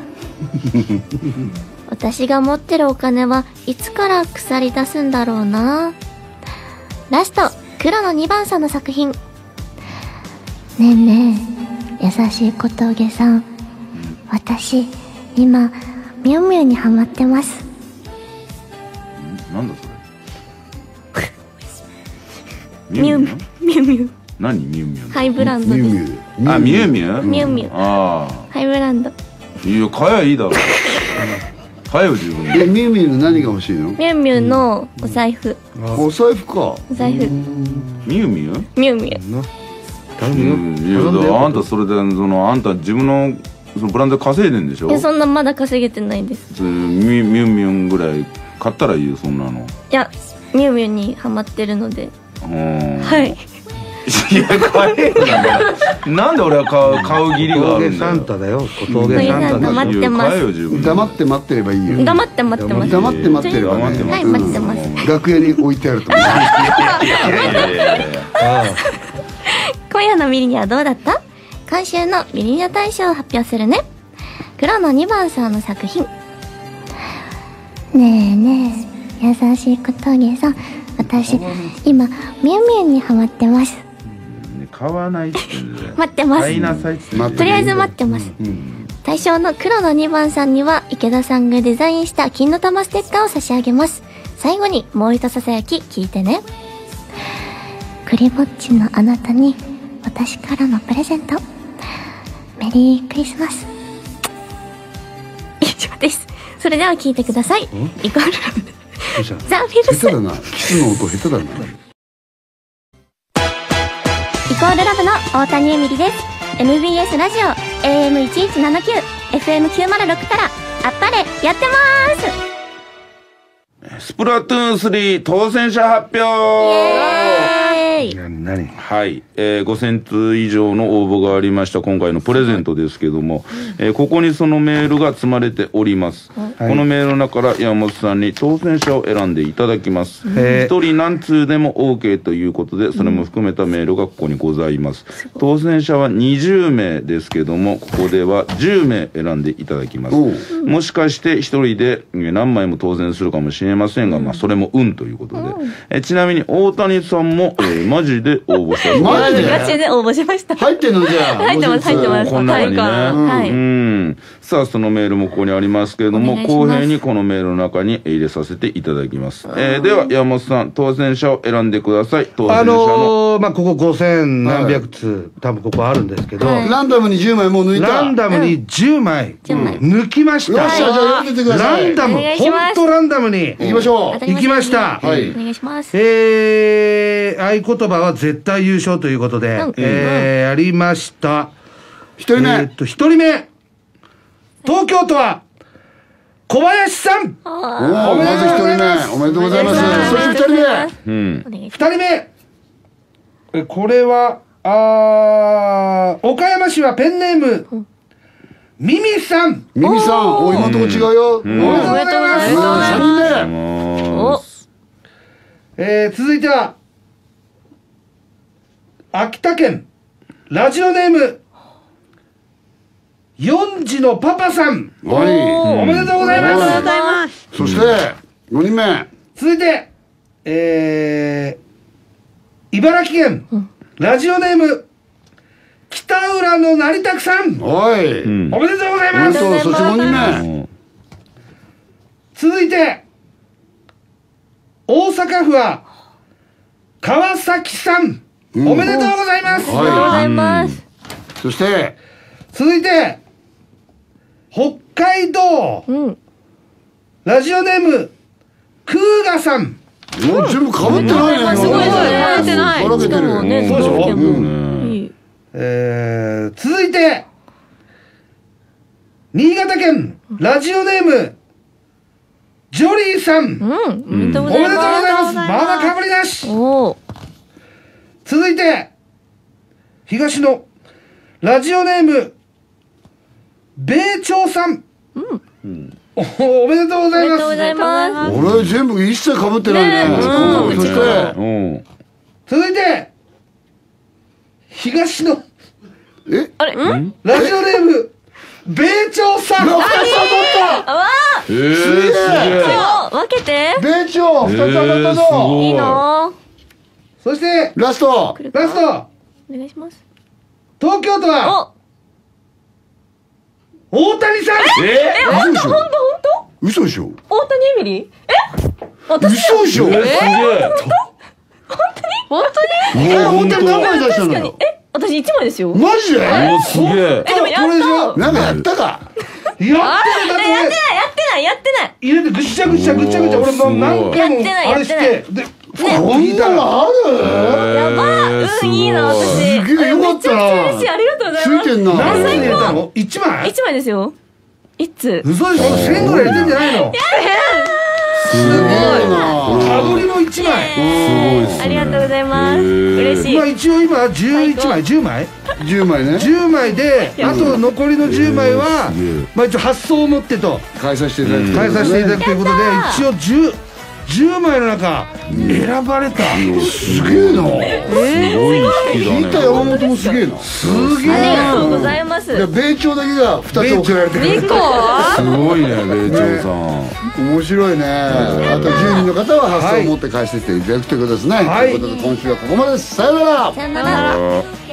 私が持ってるお金はいつから腐り出すんだろうな。ラスト、黒の2番さんの作品。ねえねえ、優しい小峠さん、私今ミュウミュウにハマってます。 なんだそれ。 ミュウミュウミュウミュウ。 何ミュウミュウ。 ハイブランドです。 あ、ミュウミュウ。 ミュウミュウ。 ああ。 ハイブランド。 いや、買えばいいだろ。買えよ自分で。 ミュウミュウの何が欲しいの？ ミュウミュウのお財布。 お財布か。 お財布。 ミュウミュウ？ ミュウミュウ。 頼むよ。 いや、あんたそれであんた自分のそのブランドで稼いでんでしょ？ いや、そんなまだ稼げてないです。 ミュウミュウぐらい買ったらいいよ、そんなの。 いや、ミュウミュウにハマってるので。はい。 いや、買えよなんで俺は買う義理があるんだよ。 小峠サンタだよ、小峠サンタだよ。 黙ってます。 買えよ自分で。 黙って待ってればいいよ。 黙って待ってます。 黙って待ってればね。 はい、待ってます。 楽屋に置いてあると思う。 今夜のミリニャはどうだった？今週のミリニャ大賞を発表するね。黒の2番さんの作品。ねえねえ、優しい小峠さん、私今ミュウミュウにハマってます。 買わないって言うんで。 待ってます。 買いなさいって言って。 とりあえず待ってます。大賞の黒の2番さんには池田さんがデザインした金の玉ステッカーを差し上げます。最後にもう一ささやき聞いてね。クリぼっちのあなたに私からのプレゼント。メリークリスマス。以上です。それでは聞いてください。イコールラブザ・フィルス。 下手だな、キスの音下手だな。 イコールラブの大谷恵美里です。 MBS ラジオ AM1179 FM906 からあっぱれやってます。 スプラトゥーン3当選者発表。 何はい、5000通以上の応募がありました今回のプレゼントですけども、ここにそのメールが積まれております、このメールの中から山本さんに当選者を選んでいただきます。一人何通でも OK ということで、それも含めたメールがここにございます。当選者は20名ですけども、ここでは10名選んでいただきます。もしかして一人で何枚も当選するかもしれませんが、まあそれも運ということで、ちなみに大谷さんも、マジで応募したマジでガチで応募しました。 入ってんの？じゃあ入ってます、入ってます。 こんなにね。 はい。 さあ、そのメールもここにありますけれども、公平にこのメールの中に入れさせていただきます。では、山本さん、当選者を選んでください。当選者の。 まあ、ここ5000何百通、多分ここあるんですけど、 ランダムに10枚もう抜いた。 ランダムに10枚抜きました。 よっしゃ、じゃあ読んでてください。 ランダム、ほんとランダムに。 行きましょう。 行きました。 はい。お願いします。 合言葉は絶対優勝ということで、ありました。 一人目。 一人目。東京都は、小林さん。 おお、まず一人目。おめでとうございます。そして二人目。 二人目。これは、岡山市はペンネーム、ミミさん。 ミミさん、お、今のとこ違うよ。おめでとうございます。三人目。 続いては、 秋田県ラジオネーム4児のパパさん、 はい、 おめでとうございます。 ありがとうございます。 そして5人目、 続いて茨城県、ラジオネーム北浦の成拓さん、 はい、 おめでとうございます。 そして5人目、 続いて大阪府は川崎さん、おめでとうございます。 ありがとうございます。 そして続いて北海道、ラジオネームクーガさん、 もう全部かぶってないね。 すごいですね。かぶってない。 ばらけてる。 そうでしょ。続いて新潟県ラジオネームジョリーさん、 おめでとうごおめでとうございざいます。 ます。まだかぶりなし。 おー。 続いて東のラジオネーム米朝さん、おめでとうございます。 おめでとうございます。 俺全部一切かぶってないね。そして続いて東のあれ？ ラジオネーム米朝さん。 あわすげえ。 ー。分けて。 米朝2つ当たったぞ。 いいの？ そしてラスト。 お願いします。 東京都はお。 大谷さん。 本当？ 嘘でしょ。 大谷エミリー？私嘘でしょ。 すげえ。 本当に？ 大谷何枚出したのよ。 私1枚ですよ。 マジで？ おすげえ。 でもやっと。 なんかやったか。 やってる。だってやってない。 入れてぐっちゃぐちゃ俺も何回もあれしてでこんなのある？ やば。いいな私。 すげえよかったな。 めちゃくちゃ嬉しい。ありがとうございます。 ついてんな。 何枚入れたの？1枚 1枚ですよ。1通。 嘘でしょ。1000ぐらい入れてんじゃないの？ すごいな。 かぶりの1枚。 すごいっすね。 ありがとうございます。嬉しい。 まあ一応今11枚10枚 10枚ね。 10枚であと残りの10枚はまあ一応発送をもってと開催していただく。 開催していただくということで一応10枚の中選ばれた。 すげえな。 すごい引きだね。 聞いた山本もすげえな。 すげえ。 ありがとうございます。 米朝だけが2つ送られてくる。 2個？ すごいね、米朝さん。 面白いね。あと10人の方は発送を持って返していただくということですね。ということで今週はここまでです。さよなら。 さよなら。